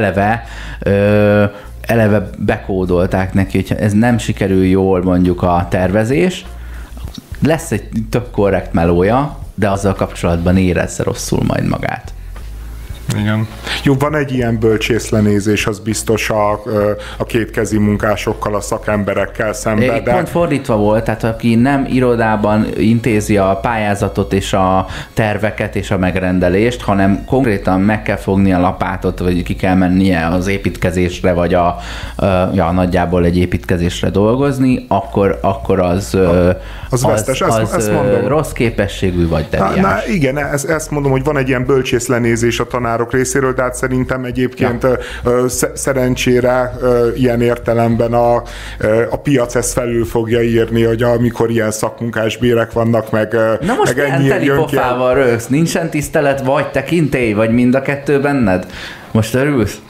S2: eleve bekódolták neki, hogy ez nem sikerül jól mondjuk a tervezés, lesz egy tök korrekt melója, de azzal kapcsolatban érezze rosszul majd magát.
S4: Igen. Jó, van egy ilyen bölcsészlenézés, az biztos a kétkezi munkásokkal, a szakemberekkel szemben.
S2: Pont fordítva volt, tehát aki nem irodában intézi a pályázatot és a terveket és a megrendelést, hanem konkrétan meg kell fogni a lapátot, vagy ki kell mennie az építkezésre, vagy nagyjából egy építkezésre dolgozni, akkor az
S4: vesztes, ezt mondom.
S2: Rossz képességű vagy deviáns.
S4: Igen, ezt mondom, hogy van egy ilyen bölcsészlenézés a tanárok részéről, tehát szerintem egyébként szerencsére ilyen értelemben a piac ezt felül fogja írni, hogy amikor ilyen szakmunkás bérek vannak, meg
S2: na most
S4: meg ennyi
S2: teli pofával rögsz, nincsen tisztelet, vagy tekintély, vagy mind a kettő benned? Most örülsz?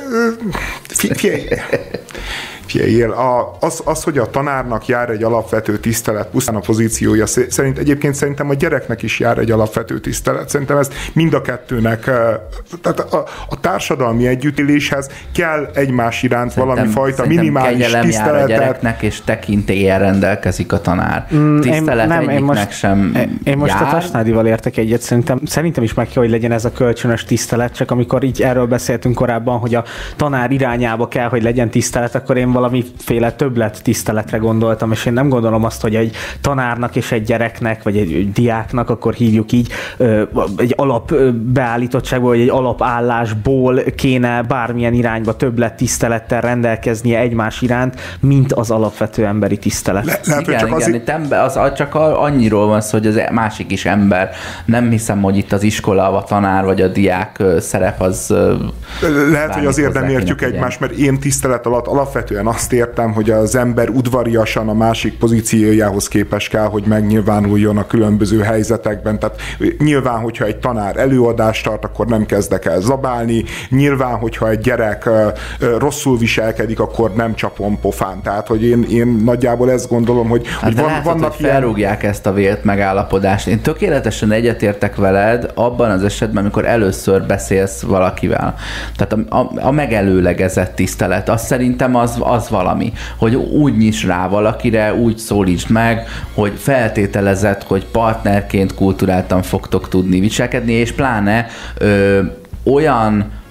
S4: Az, hogy a tanárnak jár egy alapvető tisztelet, pusztán a pozíciója szerint, egyébként szerintem a gyereknek is jár egy alapvető tisztelet. Szerintem ez mind a kettőnek, tehát a társadalmi együttéléshez kell egymás iránt valami fajta minimális tiszteletet.
S2: Jár a gyereknek, és tekintéllyel rendelkezik a tanár. Tisztelet egyiknek sem
S5: Én most a Tasnádival értek egyet, szerintem is meg kell, hogy legyen ez a kölcsönös tisztelet, csak amikor így erről beszéltünk korábban, hogy a tanár irányába kell, hogy legyen tisztelet, akkor én valamiféle többlet tiszteletre gondoltam, és én nem gondolom azt, hogy egy tanárnak és egy gyereknek, vagy egy diáknak, akkor hívjuk így, egy alapbeállítottságból, vagy egy alapállásból kéne bármilyen irányba többlet tisztelettel rendelkeznie egymás iránt, mint az alapvető emberi tisztelet.
S2: Csak annyiról van szó, hogy az másik is ember. Nem hiszem, hogy itt az iskola, a tanár, vagy a diák szerep az...
S4: Lehet, hogy azért nem értjük egymást, mert én tisztelet alatt alapvetően azt értem, hogy az ember udvariasan a másik pozíciójához képes kell, hogy megnyilvánuljon a különböző helyzetekben. Tehát nyilván, hogyha egy tanár előadást tart, akkor nem kezdek el zabálni. Nyilván, hogyha egy gyerek rosszul viselkedik, akkor nem csapom pofán. Tehát, hogy én nagyjából ezt gondolom, hogy
S2: vannak hogy felrúgják ezt a vélt megállapodást. Én tökéletesen egyetértek veled abban az esetben, amikor először beszélsz valakivel. Tehát a megelőlegezett tisztelet, azt szerintem az valami, hogy úgy nyis rá valakire, úgy szólítsd meg, hogy feltételezed, hogy partnerként kulturáltan fogtok tudni viselkedni, és pláne olyan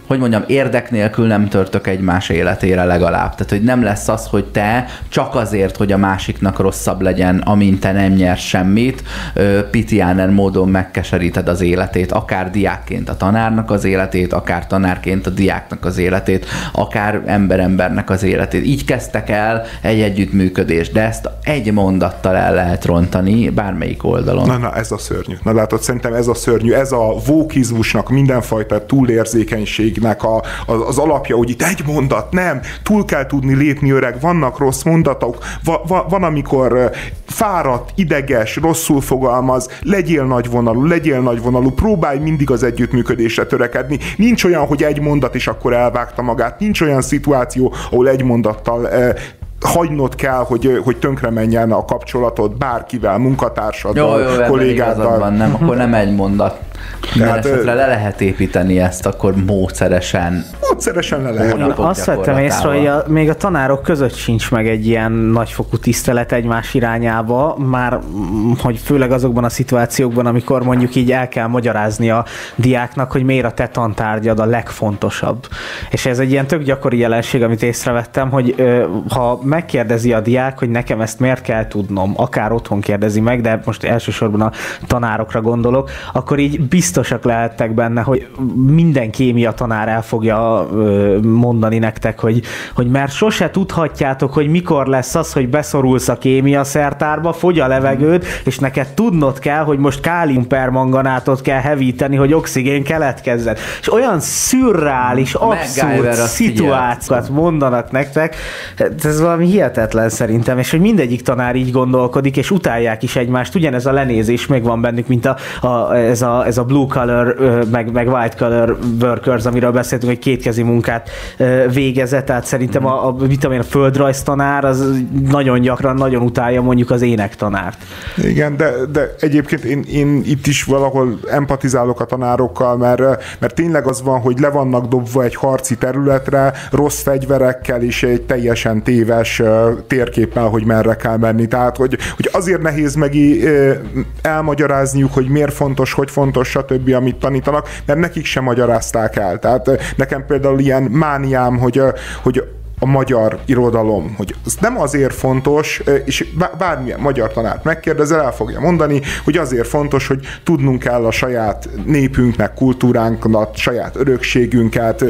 S2: hogy mondjam, érdek nélkül nem törtök egymás életére legalább. Tehát, hogy nem lesz az, hogy te csak azért, hogy a másiknak rosszabb legyen, amint te nem nyersz semmit, pitiáner módon megkeseríted az életét, akár diákként a tanárnak az életét, akár tanárként a diáknak az életét, akár embernek az életét. Így kezdtek el egy együttműködést, de ezt egy mondattal el lehet rontani bármelyik oldalon.
S4: Na, ez a szörnyű. Na látod, szerintem ez a szörnyű, ez a vókizmusnak, mindenfajta túlérzékenységnek az alapja, hogy itt egy mondat, nem, túl kell tudni lépni, öreg, vannak rossz mondatok, van, amikor fáradt, ideges, rosszul fogalmaz, legyél nagyvonalú, próbálj mindig az együttműködésre törekedni. Nincs olyan, hogy egy mondat is akkor elvágta magát, nincs olyan szituáció, ahol egy mondattal hagynod kell, hogy tönkre menjen a kapcsolatod bárkivel, munkatársaddal, kollégáddal.
S2: Van, nem, akkor nem egy mondat. Minden esetre le lehet építeni ezt, akkor módszeresen
S4: le lehet.
S5: Azt vettem észre, hogy még a tanárok között sincs meg egy ilyen nagyfokú tisztelet egymás irányába, már hogy főleg azokban a szituációkban, amikor mondjuk így el kell magyarázni a diáknak, hogy miért a te tantárgyad a legfontosabb. És ez egy ilyen tök gyakori jelenség, amit észrevettem, hogy ha megkérdezi a diák, hogy nekem ezt miért kell tudnom, akár otthon kérdezi meg, de most elsősorban a tanárokra gondolok, akkor így biztosak lehettek benne, hogy minden kémia tanár el fogja mondani nektek, hogy mert sose tudhatjátok, hogy mikor lesz az, hogy beszorulsz a kémia szertárba, fogy a levegőd, és neked tudnod kell, hogy most káliumpermanganátot kell hevíteni, hogy oxigén keletkezzen. És olyan szürreális, abszurd szituációkat mondanak nektek, ez valami hihetetlen szerintem, és hogy mindegyik tanár így gondolkodik, és utálják is egymást, ugyanez a lenézés még van bennük, mint ez a blue collar, meg white collar workers, amiről beszéltünk, hogy kétkezi munkát végezett, tehát szerintem a földrajztanár az nagyon gyakran, nagyon utálja mondjuk az énektanárt.
S4: Igen, de egyébként én itt is valahol empatizálok a tanárokkal, mert tényleg az van, hogy le vannak dobva egy harci területre, rossz fegyverekkel és egy teljesen téves térképpel, hogy merre kell menni. Tehát, hogy azért nehéz elmagyarázniuk, hogy miért fontos, hogy fontos, stb., amit tanítanak, mert nekik sem magyarázták el. Tehát nekem például ilyen mániám, hogy a magyar irodalom, hogy az nem azért fontos, és bármilyen magyar tanárt megkérdezel, el fogja mondani, hogy azért fontos, hogy tudnunk kell a saját népünknek, kultúránknak, saját örökségünket,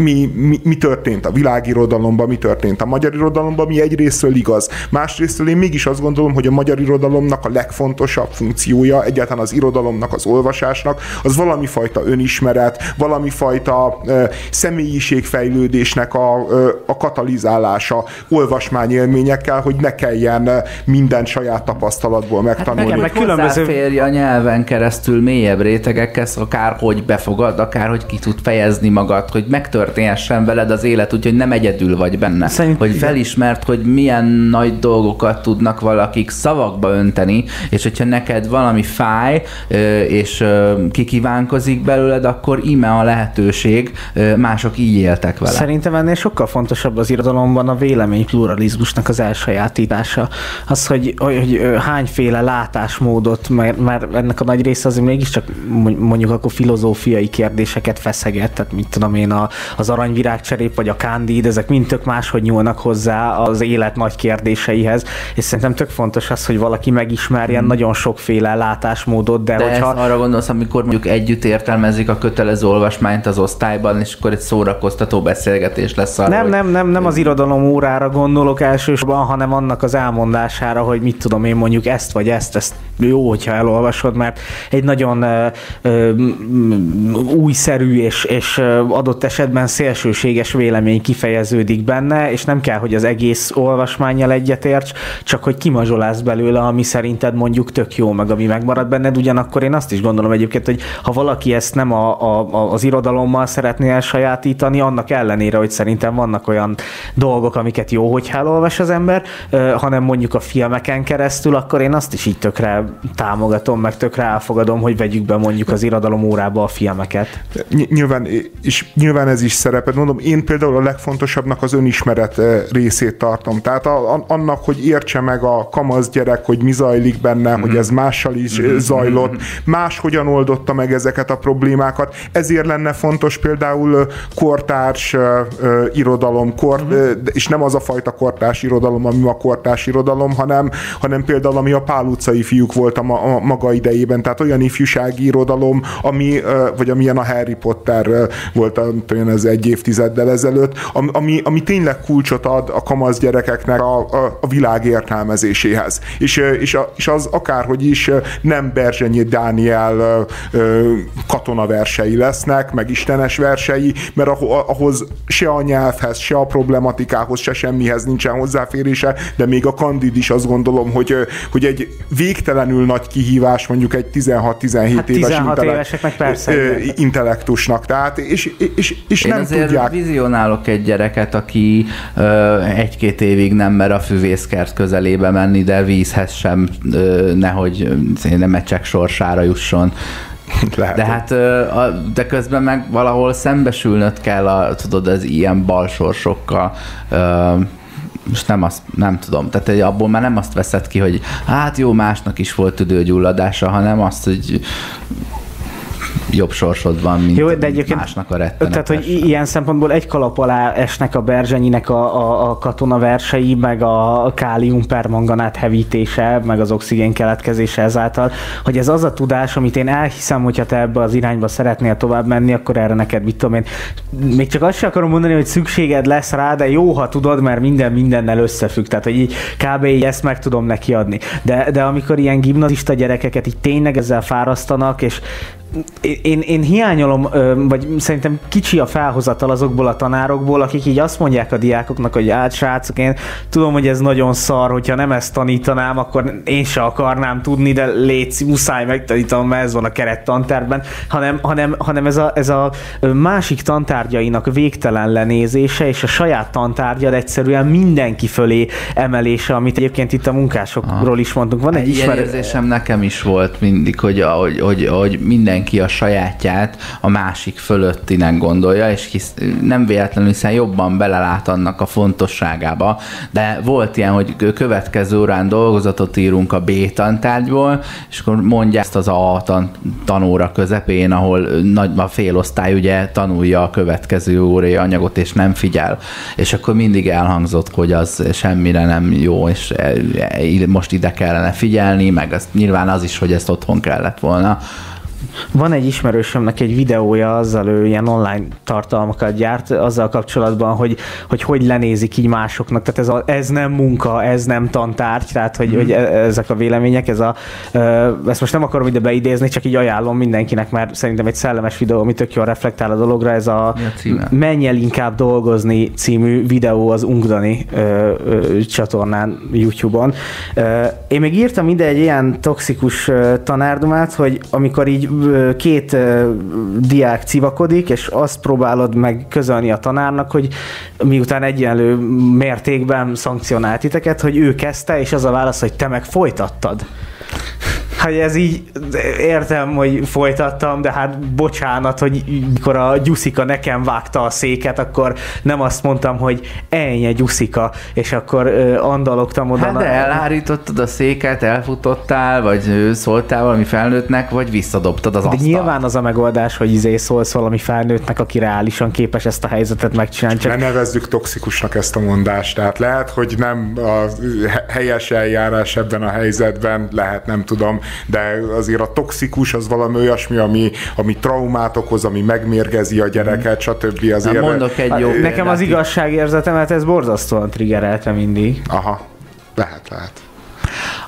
S4: mi történt a világirodalomban, mi történt a magyar irodalomban, mi egyrésztről igaz. Másrésztről én mégis azt gondolom, hogy a magyar irodalomnak a legfontosabb funkciója, egyáltalán az irodalomnak, az olvasásnak, az valamifajta önismeret, valamifajta személyiségfejlődésnek a katalizálása olvasmányélményekkel, hogy ne kelljen minden saját tapasztalatból megtanulni.
S2: Hogy hozzáférj a nyelven keresztül mélyebb rétegekhez, akárhogy befogad, akárhogy ki tud fejezni magad, hogy megtörténhessen veled az élet, úgyhogy nem egyedül vagy benne. Hogy felismert, hogy milyen nagy dolgokat tudnak valakik szavakba önteni, és hogyha neked valami fáj, és kikívánkozik belőled, akkor íme a lehetőség, mások így éltek vele.
S5: Szerintem ennél sokkal fontosabb az irodalomban a véleménypluralizmusnak az elsajátítása. Az, hogy hányféle látásmódot, mert ennek a nagy része azért mégiscsak mondjuk akkor filozófiai kérdéseket feszeget, tehát mit tudom én, az aranyvirágcserép vagy a Candide, ezek mind tök máshogy nyúlnak hozzá az élet nagy kérdéseihez, és szerintem tök fontos az, hogy valaki megismerjen nagyon sokféle látásmódot, de hogyha...
S2: arra gondolsz, amikor mondjuk együtt értelmezik a kötelező olvasmányt az osztályban, és akkor egy szórakoztató beszélgetés lesz arra,
S5: nem az irodalom órára gondolok elsősorban, hanem annak az elmondására, hogy mit tudom én, mondjuk ezt vagy ezt jó, hogyha elolvasod, mert egy nagyon újszerű és adott esetben szélsőséges vélemény kifejeződik benne, és nem kell, hogy az egész olvasmánnyal egyetérts, csak hogy kimazsolázz belőle, ami szerinted mondjuk tök jó, meg ami megmarad benned. Ugyanakkor én azt is gondolom egyébként, hogy ha valaki ezt nem az irodalommal szeretné elsajátítani, annak ellenére, hogy szerintem vannak olyan dolgok, amiket jó, hogyha elolvas az ember, hanem mondjuk a filmeken keresztül, akkor én azt is így tökre támogatom, meg tökre elfogadom, hogy vegyük be mondjuk az irodalom órába a filmeket.
S4: Nyilván ez is szerepet. Mondom, én például a legfontosabbnak az önismeret részét tartom. Tehát annak, hogy értse meg a kamasz gyerek, hogy mi zajlik benne, hogy ez mással is zajlott, máshogyan oldotta meg ezeket a problémákat. Ezért lenne fontos például kortárs irodalom, és nem az a fajta kortárs irodalom, ami a kortárs irodalom, hanem például ami a Pál utcai fiúk volt a maga idejében. Tehát olyan ifjúsági irodalom, vagy amilyen a Harry Potter volt ez egy évtizeddel ezelőtt, ami tényleg kulcsot ad a kamasz gyerekeknek a világ értelmezéséhez. És az akárhogy is nem Berzsenyi Dániel katonaversei lesznek, meg istenes versei, mert ahhoz se a nyelvhez, se a problematikához, se semmihez nincsen hozzáférése, de még a Kandid is azt gondolom, hogy egy végtelenül nagy kihívás mondjuk egy 16-17 éves intellektusnak. Tehát, és nem tudják.
S2: Vizionálok egy gyereket, aki 1-2 évig nem mer a füvészkert közelébe menni, de vízhez sem, nehogy nem mecsek sorsára jusson. Lehet. De hát de közben meg valahol szembesülnöd kell tudod, az ilyen balsorsokkal. Most nem tudom, tehát abból már nem azt veszed ki, hogy hát jó, másnak is volt tüdőgyulladása, hanem azt, hogy jobb sorsod van, mint jó, de másnak a rettenetes.
S5: Tehát, hogy ilyen szempontból egy kalap alá esnek a Berzsenyinek a katonaversei, meg a kálium-permanganát hevítése, meg az oxigén keletkezése ezáltal, hogy ez az a tudás, amit én elhiszem, hogyha te ebbe az irányba szeretnél tovább menni, akkor erre neked, mit tudom én, még csak azt sem akarom mondani, hogy szükséged lesz rá, de jó, ha tudod, mert minden mindennel összefügg, tehát, hogy így kb. Ezt meg tudom neki adni. De amikor ilyen gimnazista gyerekeket így tényleg ezzel fárasztanak, és én hiányolom, vagy szerintem kicsi a felhozatal azokból a tanárokból, akik így azt mondják a diákoknak, hogy hát srácok, én tudom, hogy ez nagyon szar, hogyha nem ezt tanítanám, akkor én se akarnám tudni, de légy, muszáj megtanítanom, mert ez van a keret tantervben, hanem ez a másik tantárgyainak végtelen lenézése, és a saját tantárgyad egyszerűen mindenki fölé emelése, amit egyébként itt a munkásokról is mondtunk. Van egy
S2: érzésem nekem is volt mindig, hogy mindenki a sajátját a másik fölöttinek gondolja, és nem véletlenül, hiszen jobban belelát annak a fontosságába, de volt ilyen, hogy következő órán dolgozatot írunk a B tantárgyból, és akkor mondja ezt az A tanóra közepén, ahol a félosztály ugye tanulja a következő órai anyagot, és nem figyel. És akkor mindig elhangzott, hogy az semmire nem jó, és most ide kellene figyelni, meg az, nyilván az is, hogy ezt otthon kellett volna.
S5: Van egy ismerősömnek egy videója, azzal ő ilyen online tartalmakat gyárt, azzal kapcsolatban, hogy lenézik így másoknak, tehát ez nem munka, ez nem tantárgy, tehát hogy ezek a vélemények, ezt most nem akarom ide beidézni, csak így ajánlom mindenkinek, mert szerintem egy szellemes videó, ami tök jól reflektál a dologra, ez a Menj el inkább dolgozni című videó az Ungdani csatornán, YouTube-on. Én még írtam ide egy ilyen toxikus tanárdomát, hogy amikor így két diák civakodik, és azt próbálod meg közölni a tanárnak, hogy miután egyenlő mértékben szankcionált titeket, hogy ő kezdte, és az a válasz, hogy te meg folytattad. Hát ez így, értem, hogy folytattam, de hát bocsánat, hogy mikor a Gyuszika nekem vágta a széket, akkor nem azt mondtam, hogy ennyi Gyuszika, és akkor andalogtam oda.
S2: Hát de elhárítottad a széket, elfutottál, vagy szóltál valami felnőttnek, vagy visszadobtad az asztalt.
S5: De nyilván az a megoldás, hogy szólsz valami felnőttnek, aki reálisan képes ezt a helyzetet megcsinálni.
S4: Csak... Ne nevezzük toxikusnak ezt a mondást, tehát lehet, hogy nem a helyes eljárás ebben a helyzetben, lehet, nem tudom, de azért a toxikus az valami olyasmi, ami traumát okoz, ami megmérgezi a gyereket, stb. Azért...
S2: Mondok egy jó
S5: Nekem az igazságérzetemet ez borzasztóan triggerelte mindig.
S4: Aha, lehet.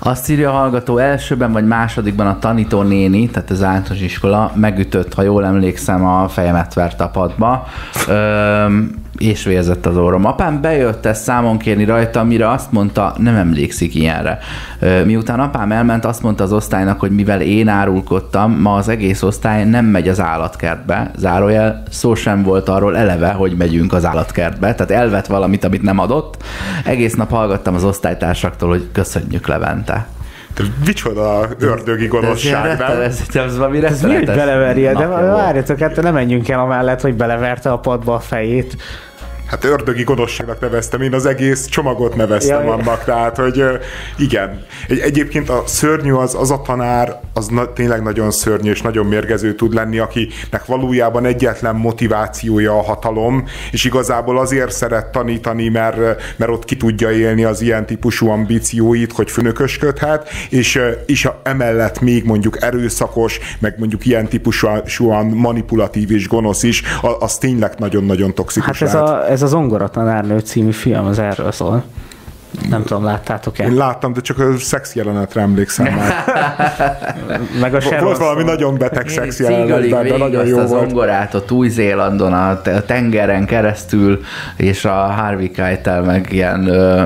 S2: Azt írja a hallgató, elsőben vagy másodikban a tanítónéni, tehát az általános iskola megütött, ha jól emlékszem, a fejemet vert a padba, és vérzett az orrom. Apám bejött ezt számon kérni rajta, mire azt mondta, nem emlékszik ilyenre. Miután apám elment, azt mondta az osztálynak, hogy mivel én árulkodtam, ma az egész osztály nem megy az állatkertbe. Zárójel, szó sem volt arról eleve, hogy megyünk az állatkertbe, tehát elvett valamit, amit nem adott. Egész nap hallgattam az osztálytársaktól, hogy köszönjük, Levente.
S4: Micsoda ördögi gonoszság, nem?
S2: Ez valami rettenetes.
S5: Ez mi, hogy beleverje? De várjatok, hát nem menjünk el amellett, hogy beleverte a padba a fejét.
S4: Hát ördögi gonoszságnak neveztem, én az egész csomagot neveztem annak, tehát, hogy igen. Egyébként a szörnyű az a tanár, az tényleg nagyon szörnyű és nagyon mérgező tud lenni, akinek valójában egyetlen motivációja a hatalom, és igazából azért szeret tanítani, mert ott ki tudja élni az ilyen típusú ambícióit, hogy főnökösködhet, és emellett még mondjuk erőszakos, meg mondjuk ilyen típusúan manipulatív és gonosz is, az tényleg nagyon-nagyon toxikus lehet.
S5: Ez a Zongora tanárnő című film, az erről szól. Nem tudom, láttátok-e?
S4: Én láttam, de csak a szex jelenetre emlékszem már.
S5: Meg a
S4: volt valami nagyon beteg szex jelenet, de nagyon jó
S2: volt. A
S5: Zongorát
S2: ott Új-Zélandon, a tengeren keresztül, és a Harvey Keitel meg ilyen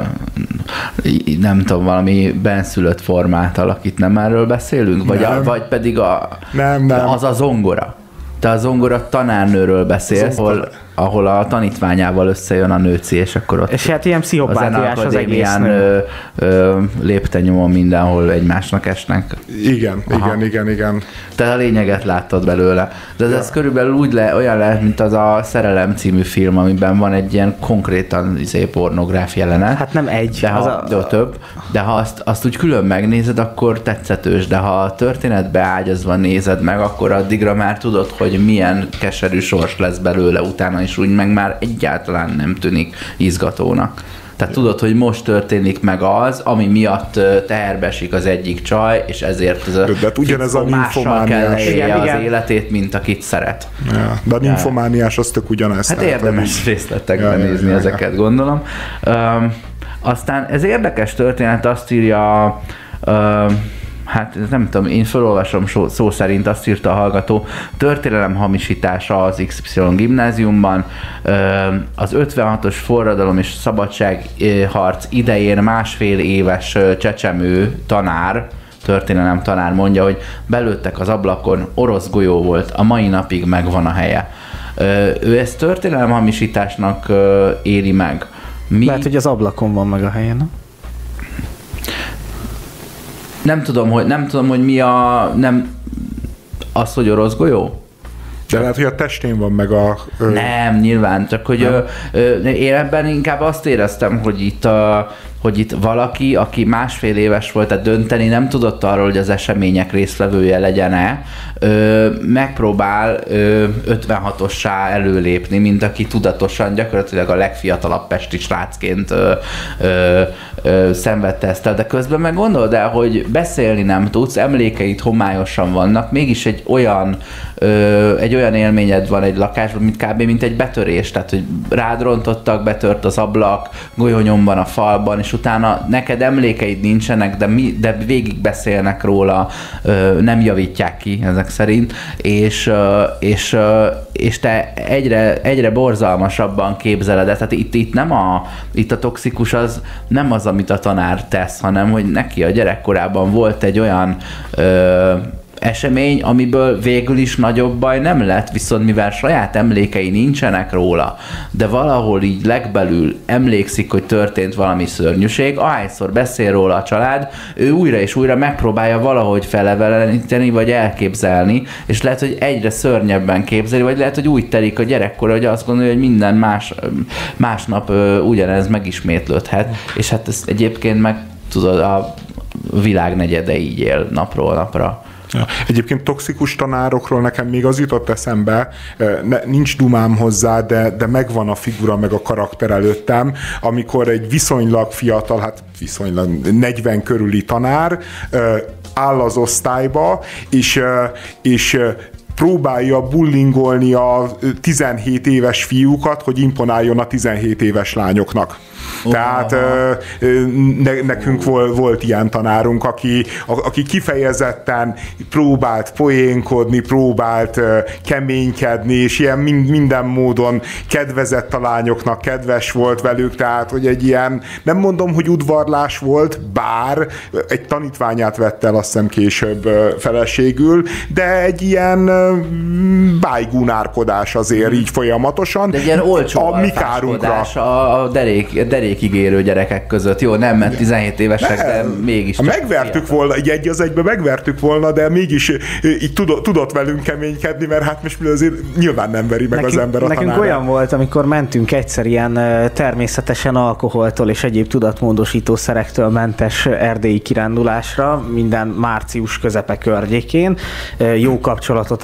S2: nem tudom, valami benszülött formát alakít. Nem erről beszélünk? Vagy pedig
S4: nem.
S2: Az a Zongora. Te a Zongora tanárnőről beszélsz, ahol a tanítványával összejön a nőci, és akkor ott
S5: és hát ilyen pszichopátiás az egész
S2: lépte nyomon mindenhol egymásnak esnek.
S4: Igen.
S2: Te a lényeget láttad belőle. De ez körülbelül olyan lehet, mint az a Szerelem című film, amiben van egy ilyen konkrétan pornográf jelenet.
S5: Hát nem egy.
S2: De több. De ha azt úgy külön megnézed, akkor tetszetős. De ha a történetbe ágyazva nézed meg, akkor addigra már tudod, hogy milyen keserű sors lesz belőle utána, és úgy meg már egyáltalán nem tűnik izgatónak. Tehát tudod, hogy most történik meg az, ami miatt teherbe esik az egyik csaj, és ezért
S4: de ugyanez a
S2: mással kell élje az életét, mint akit szeret.
S4: Ja, de a nymfomániás az tök ugyanez.
S2: Hát érdemes részletekben nézni ezeket, gondolom. Aztán ez érdekes történet, azt írja... hát nem tudom, én felolvasom szó szerint, azt írta a hallgató, történelem hamisítása az XY gimnáziumban, az 56-os forradalom és szabadságharc idején 1,5 éves csecsemő tanár, történelem tanár mondja, hogy belőttek az ablakon, orosz golyó volt, a mai napig megvan a helye. Ő ezt történelem hamisításnak éli meg.
S5: Lehet, hogy az ablakon van meg a helye, nem?
S2: Nem tudom, hogy mi az, hogy orosz golyó?
S4: De lehet, hogy a testén van meg a...
S2: Nem, nyilván, csak hogy én ebben inkább azt éreztem, hogy itt valaki, aki 1,5 éves volt, tehát dönteni nem tudott arról, hogy az események résztvevője legyen-e, megpróbál 56-ossá előlépni, mint aki tudatosan gyakorlatilag a legfiatalabb pesti srácként szenvedte ezt el, de közben meg gondold el, hogy beszélni nem tudsz, emlékeid homályosan vannak, mégis egy olyan élményed van egy lakásban, mint egy betörés, tehát hogy rád rontottak, betört az ablak, golyónyom van a falban, és utána neked emlékeid nincsenek, de végig beszélnek róla, nem javítják ki ezek szerint, és te egyre borzalmasabban képzeled. Tehát itt a toxikus az nem az, amit a tanár tesz, hanem hogy neki a gyerekkorában volt egy olyan esemény, amiből végül is nagyobb baj nem lett, viszont mivel saját emlékei nincsenek róla, de valahol így legbelül emlékszik, hogy történt valami szörnyűség, ahányszor beszél róla a család, ő újra és újra megpróbálja valahogy feleveleníteni, vagy elképzelni, és lehet, hogy egyre szörnyebben képzeli, vagy lehet, hogy úgy telik a gyerekkor, hogy azt gondolja, hogy minden másnap ugyanez megismétlődhet, és hát ez egyébként meg tudod, a világ negyede így él napról napra.
S4: Ja. Egyébként toxikus tanárokról nekem még az jutott eszembe, nincs dumám hozzá, de megvan a figura, meg a karakter előttem, amikor egy viszonylag fiatal, hát viszonylag 40 körüli tanár áll az osztályba, és próbálja bullingolni a 17 éves fiúkat, hogy imponáljon a 17 éves lányoknak. Tehát nekünk volt ilyen tanárunk, aki kifejezetten próbált poénkodni, próbált keménykedni, és ilyen minden módon kedvezett a lányoknak, kedves volt velük, tehát hogy egy ilyen, nem mondom, hogy udvarlás volt, bár egy tanítványát vette el azt hiszem később feleségül, de egy ilyen bájgúnárkodás azért így folyamatosan.
S2: De egy ilyen olcsó
S4: a mi kárunkra.
S2: A derékig érő gyerekek között. Jó, nem, mert 17 évesek, de mégis.
S4: Megvertük volna, egy az egybe megvertük volna, de mégis így tudott velünk keménykedni, mert hát most azért nyilván nem veri meg az ember a tanárát.
S5: Nekünk olyan volt, amikor mentünk egyszer ilyen természetesen alkoholtól és egyéb tudatmódosítószerektől mentes erdélyi kirándulásra, minden március közepe környékén, jó kapcsolatot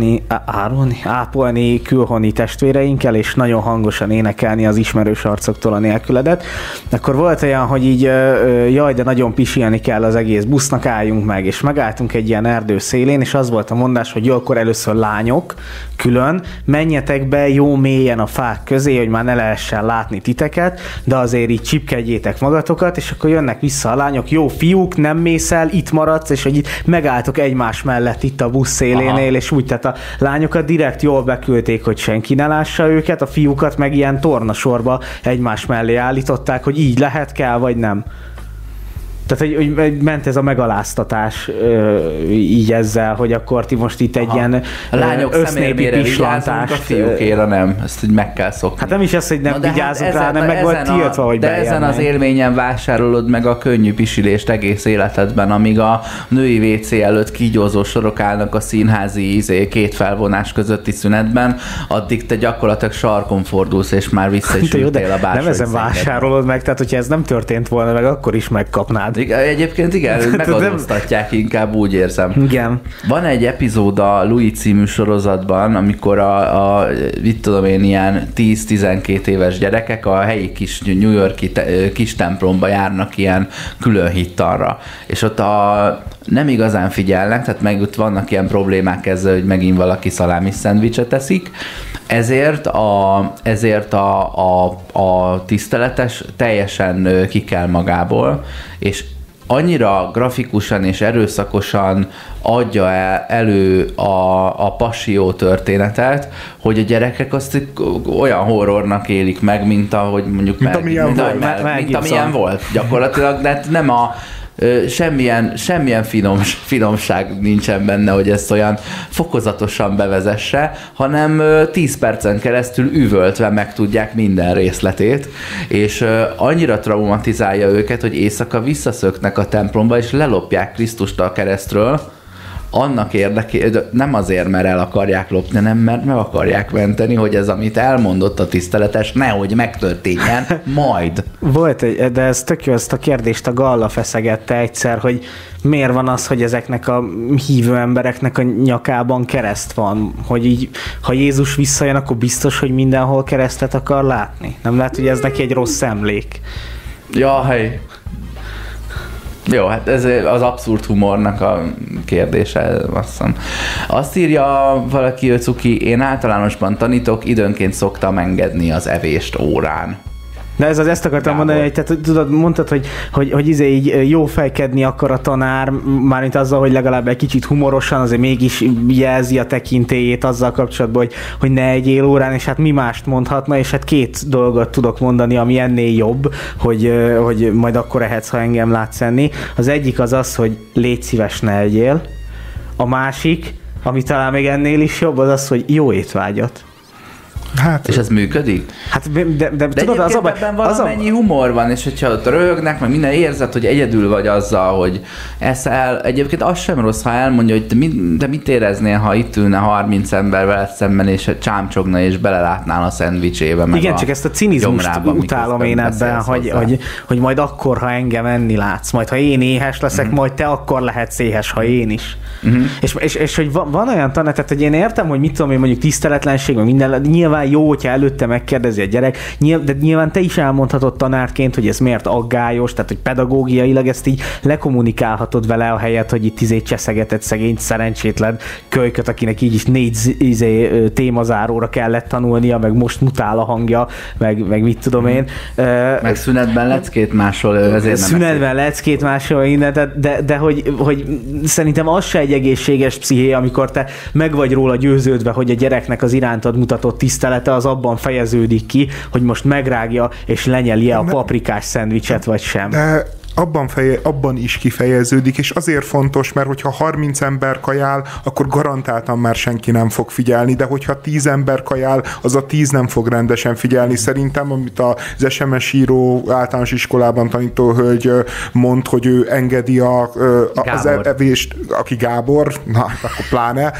S5: ápolni külhoni testvéreinkkel, és nagyon hangosan énekelni az ismerős arcoktól a nélküledet. Akkor volt olyan, hogy így jaj, de nagyon pisilni kell az egész busznak, álljunk meg, és megálltunk egy ilyen erdő szélén, és az volt a mondás, hogy jó, akkor először lányok külön, menjetek be jó mélyen a fák közé, hogy már ne lehessen látni titeket, de azért így csipkedjétek magatokat, és akkor jönnek vissza a lányok, jó fiúk, nem mész el, itt maradsz, és hogy itt megálltok egymás mellett itt a busz szélénél, és úgy, tehát a lányokat direkt jól beküldték, hogy senki ne lássa őket, a fiúkat meg ilyen tornasorba egymás mellé állították, hogy így lehet, kell, vagy nem. Tehát, hogy ment ez a megaláztatás így ezzel, hogy akkor ti most itt egy ilyen
S2: a lányok
S5: össznépi pislantás.
S2: A fiúkére nem, ezt így meg kell szokni.
S5: Hát nem is az, hogy nem vigyázunk rá, nem meg volt tiltva, hogy
S2: de ezen az élményen vásárolod meg a könnyű pisilést egész életedben, amíg a női WC előtt kígyózó sorok állnak a színházi két felvonás közötti szünetben, addig te gyakorlatilag sarkon fordulsz, és már vissza is ültél a bársony.
S5: Nem ezen vásárolod meg, tehát hogyha ez nem történt volna meg, akkor is megkapnád.
S2: Egyébként igen, megadóztatják inkább, úgy érzem.
S5: Igen.
S2: Van egy epizód a Louis című sorozatban, amikor a mit tudom én, ilyen 10-12 éves gyerekek a helyi kis New York-i kis templomba járnak ilyen külön hittanra. És ott nem igazán figyelnek, tehát meg ott vannak ilyen problémák ezzel, hogy megint valaki szalámi szendvicset teszik. Ezért a tiszteletes teljesen kikel magából, és annyira grafikusan és erőszakosan adja elő a passió történetet, hogy a gyerekek azt olyan horrornak élik meg, mint ahogy mondjuk mint amilyen volt gyakorlatilag, de nem semmilyen finomság nincsen benne, hogy ezt olyan fokozatosan bevezesse, hanem 10 percen keresztül üvöltve megtudják minden részletét, és annyira traumatizálja őket, hogy éjszaka visszaszöknek a templomba, és lelopják Krisztust a keresztről, annak érdekében, nem azért, mert el akarják lopni, hanem mert meg akarják menteni, hogy ez, amit elmondott a tiszteletes, nehogy megtörténjen, majd.
S5: Volt de ez tök jó, ezt a kérdést a Galla feszegette egyszer, hogy miért van az, hogy ezeknek a hívő embereknek a nyakában kereszt van, hogy így, ha Jézus visszajön, akkor biztos, hogy mindenhol keresztet akar látni. Nem lehet, hogy ez neki egy rossz emlék.
S2: Ja, hely. Jó, hát ez az abszurd humornak a kérdése, azt hiszem. Azt írja valaki, hogy cuki, én általánosban tanítok, időnként szoktam engedni az evést órán.
S5: De ezt akartam mondani, hogy tehát, tudod, mondtad, hogy így jó fejkedni akar a tanár, mármint azzal, hogy legalább egy kicsit humorosan, azért mégis jelzi a tekintélyét azzal kapcsolatban, hogy ne egyél órán, és hát mi mást mondhatna, és hát 2 dolgot tudok mondani, ami ennél jobb, hogy majd akkor ehetsz, ha engem látsz enni. Az egyik az, hogy légy szíves, ne egyél. A másik, ami talán még ennél is jobb, az, hogy jó étvágyat.
S2: Hát, és ez működik?
S5: Hát, de tudod, az
S2: ebben valamennyi humor van, és hogyha ott röhögnek, meg minden érzed, hogy egyedül vagy azzal, hogy eszel. Egyébként az sem rossz, ha elmondja, hogy te mit éreznél, ha itt ülne 30 ember veled szemben, és csámcsogna, és belelátnál a szendvicsébe.
S5: Igen, csak ezt a cinizmust utálom én ebben, hogy majd akkor, ha engem enni látsz, majd ha én éhes leszek, majd te akkor lehetsz éhes, ha én is. És hogy van olyan tanács, tehát hogy én értem, hogy mit tudom én, mondjuk tiszteletlenség, meg minden, nyilván nyilván jó, hogyha előtte megkérdezi a gyerek, de nyilván te is elmondhatod tanárként, hogy ez miért aggályos, tehát hogy pedagógiailag ezt így lekommunikálhatod vele a helyet, hogy itt cseszegetett szegény szerencsétlen kölyköt, akinek így is 4 témazáróra kellett tanulnia, meg most mutál a hangja, meg mit tudom én.
S2: Meg szünetben leckét másol,
S5: szünetben leckét másol innen, de hogy szerintem az se egy egészséges psziché, amikor te meg vagy róla győződve, hogy a gyereknek az irántad mutatott tisztelete az abban fejeződik ki, hogy most megrágja és lenyelje a paprikás szendvicset, vagy sem.
S4: Abban is kifejeződik, és azért fontos, mert hogyha 30 ember kajál, akkor garantáltan már senki nem fog figyelni, de hogyha 10 ember kajál, az a 10 nem fog rendesen figyelni. Szerintem, amit az SMS író általános iskolában tanító hölgy mond, hogy ő engedi az evést, aki Gábor, na, akkor pláne,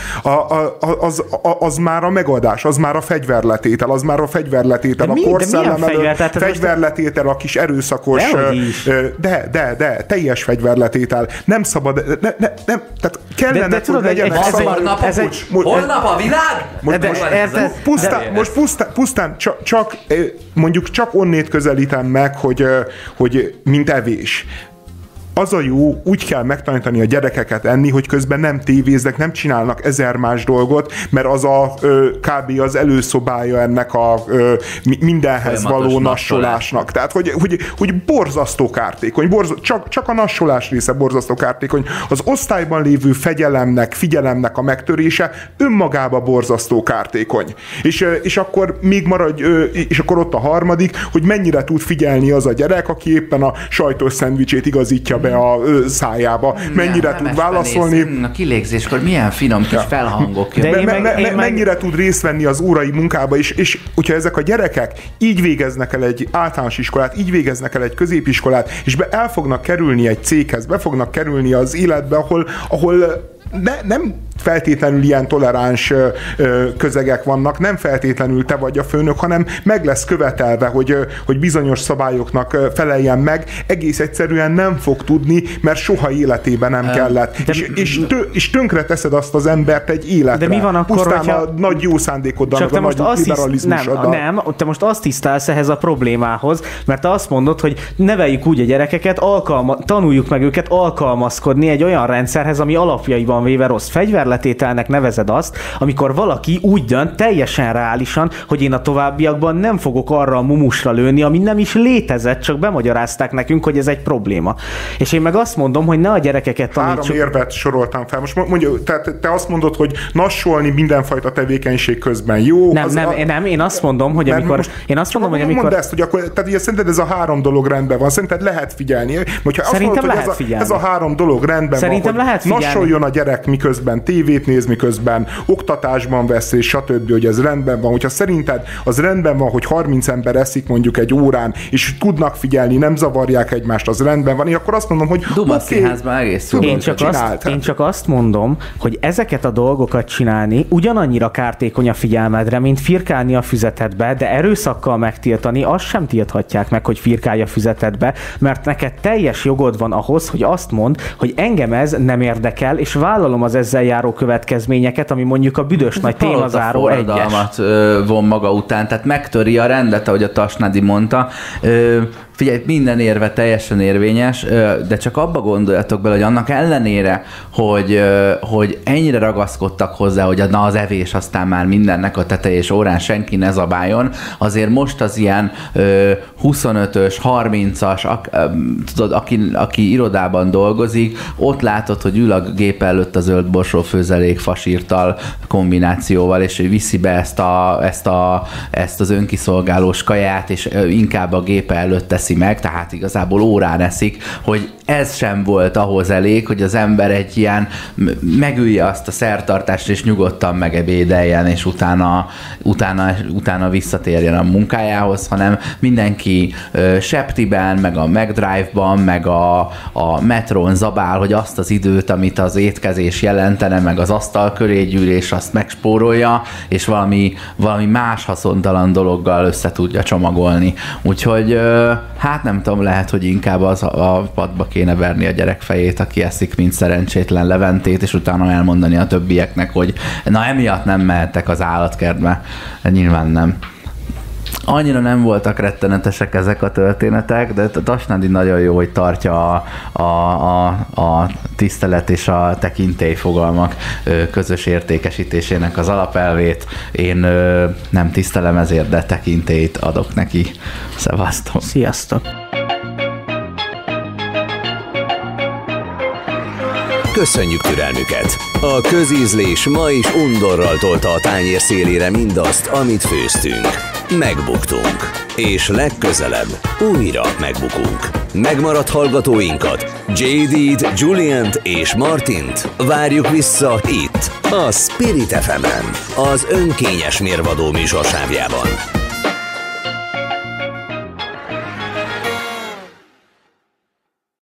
S4: az már a megoldás, az már a fegyverletétel, a fegyverletétel, a kis erőszakos, de, teljes fegyverletétel. Nem szabad, nem, tehát kellene, hogy legyenek
S7: Holnap a világ?
S4: Pusztán csak onnét közelítem meg, hogy mint evés. Az a jó, úgy kell megtanítani a gyerekeket enni, hogy közben nem tévéznek, nem csinálnak 1000 más dolgot, mert az kb. Az előszobája ennek a mindenhez való nassolásnak. Tehát, hogy borzasztó kártékony, csak a nassolás része borzasztó kártékony. Az osztályban lévő figyelemnek a megtörése önmagában borzasztó kártékony. És akkor még maradj, és akkor ott a harmadik, hogy mennyire tud figyelni az a gyerek, aki éppen a sajtos szendvicsét igazítja be a szájába. Mennyire tud válaszolni.
S2: A kilégzéskor milyen finom kis felhangok jönnek.
S4: Mennyire tud részt venni az órai munkába, és hogyha ezek a gyerekek így végeznek el egy általános iskolát, így végeznek el egy középiskolát, és el fognak kerülni egy céghez, be fognak kerülni az életbe, ahol nem feltétlenül ilyen toleráns közegek vannak, nem feltétlenül te vagy a főnök, hanem meg lesz követelve, hogy bizonyos szabályoknak feleljen meg, egész egyszerűen nem fog tudni, mert soha életében nem kellett. És tönkre teszed azt az embert egy életre.
S5: De mi van akkor,
S4: pusztán a nagy jó szándékoddal, a nagy liberalizmusoddal.
S5: Nem, te most azt tisztálsz ehhez a problémához, mert te azt mondod, hogy neveljük úgy a gyerekeket, tanuljuk meg őket alkalmazkodni egy olyan rendszerhez, ami alapjaiban véve rossz. Fegyverletételnek nevezed azt, amikor valaki úgy dönt teljesen reálisan, hogy én a továbbiakban nem fogok arra a mumusra lőni, ami nem is létezett, csak bemagyarázták nekünk, hogy ez egy probléma. És én meg azt mondom, hogy ne a gyerekeket tanítsuk.
S4: 3 érvet soroltam fel. Most mondja, tehát te azt mondod, hogy nassolni mindenfajta tevékenység közben jó.
S5: Nem, én azt mondom, hogy amikor...
S4: Mondd ezt, hogy akkor, tehát ugye szerinted ez a 3 dolog rendben van, szerinted lehet figyelni.
S5: Szerintem lehet figyelni.
S4: Ez a 3 dolog rendben
S5: szerintem
S4: van,
S5: lehet
S4: hogy nassoljon a gyerek, miközben tévét néz, miközben oktatásban vesz, és stb., hogy ez rendben van. Hogyha szerinted az rendben van, hogy 30 ember eszik mondjuk egy órán, és tudnak figyelni, nem zavarják egymást, az rendben van, én akkor azt mondom, hogy
S2: Dumaszínházban egész
S5: én csak azt mondom, hogy ezeket a dolgokat csinálni ugyanannyira kártékony a figyelmedre, mint firkálni a füzetedbe, de erőszakkal megtiltani, azt sem tilthatják meg, hogy firkálj a füzetedbe, mert neked teljes jogod van ahhoz, hogy azt mondd, hogy engem ez nem érdekel, és vállalom az ezzel járó következményeket, ami mondjuk a büdös nagy témazáró egyes.
S2: Von maga után, tehát megtöri a rendet, ahogy a Tasnadi mondta. Figyelj, minden érve teljesen érvényes, de csak abba gondoljatok bele, hogy annak ellenére, hogy ennyire ragaszkodtak hozzá, hogy na az evés aztán már mindennek a teteje és órán senki ne zabáljon, azért most az ilyen 25-ös, 30-as, tudod, aki irodában dolgozik, ott látod, hogy ül a gép előtt a zöld borsó főzelék fasírtal kombinációval, és viszi be ezt az önkiszolgálós kaját, és inkább a gépe előtt teszi meg, tehát igazából órán eszik, hogy ez sem volt ahhoz elég, hogy az ember egy ilyen megülje azt a szertartást, és nyugodtan megebédeljen, és utána visszatérjen a munkájához, hanem mindenki Septiben, meg a McDrive-ban, meg a metrón zabál, hogy azt az időt, amit az étkezés jelentene, meg az asztal köré gyűlés, azt megspórolja, és valami más haszontalan dologgal össze tudja csomagolni. Úgyhogy hát nem tudom, lehet, hogy inkább az a padba kéne verni a gyerek fejét, aki eszik, mint szerencsétlen Leventét, és utána elmondani a többieknek, hogy na emiatt nem mehettek az állatkertbe. Nyilván nem. Annyira nem voltak rettenetesek ezek a történetek, de Tasnádi nagyon jó, hogy tartja a tisztelet és a tekintély fogalmak közös értékesítésének az alapelvét. Én nem tisztelem ezért, de tekintélyt adok neki. Szevasztok!
S5: Sziasztok!
S1: Köszönjük türelmüket! A közízlés ma is undorral tolta a tányér szélére mindazt, amit főztünk. Megbuktunk. És legközelebb újra megbukunk. Megmaradt hallgatóinkat, JD-t, Juliant és Martint várjuk vissza itt, a Spirit FM-en, az önkényes mérvadó műsorsávjában.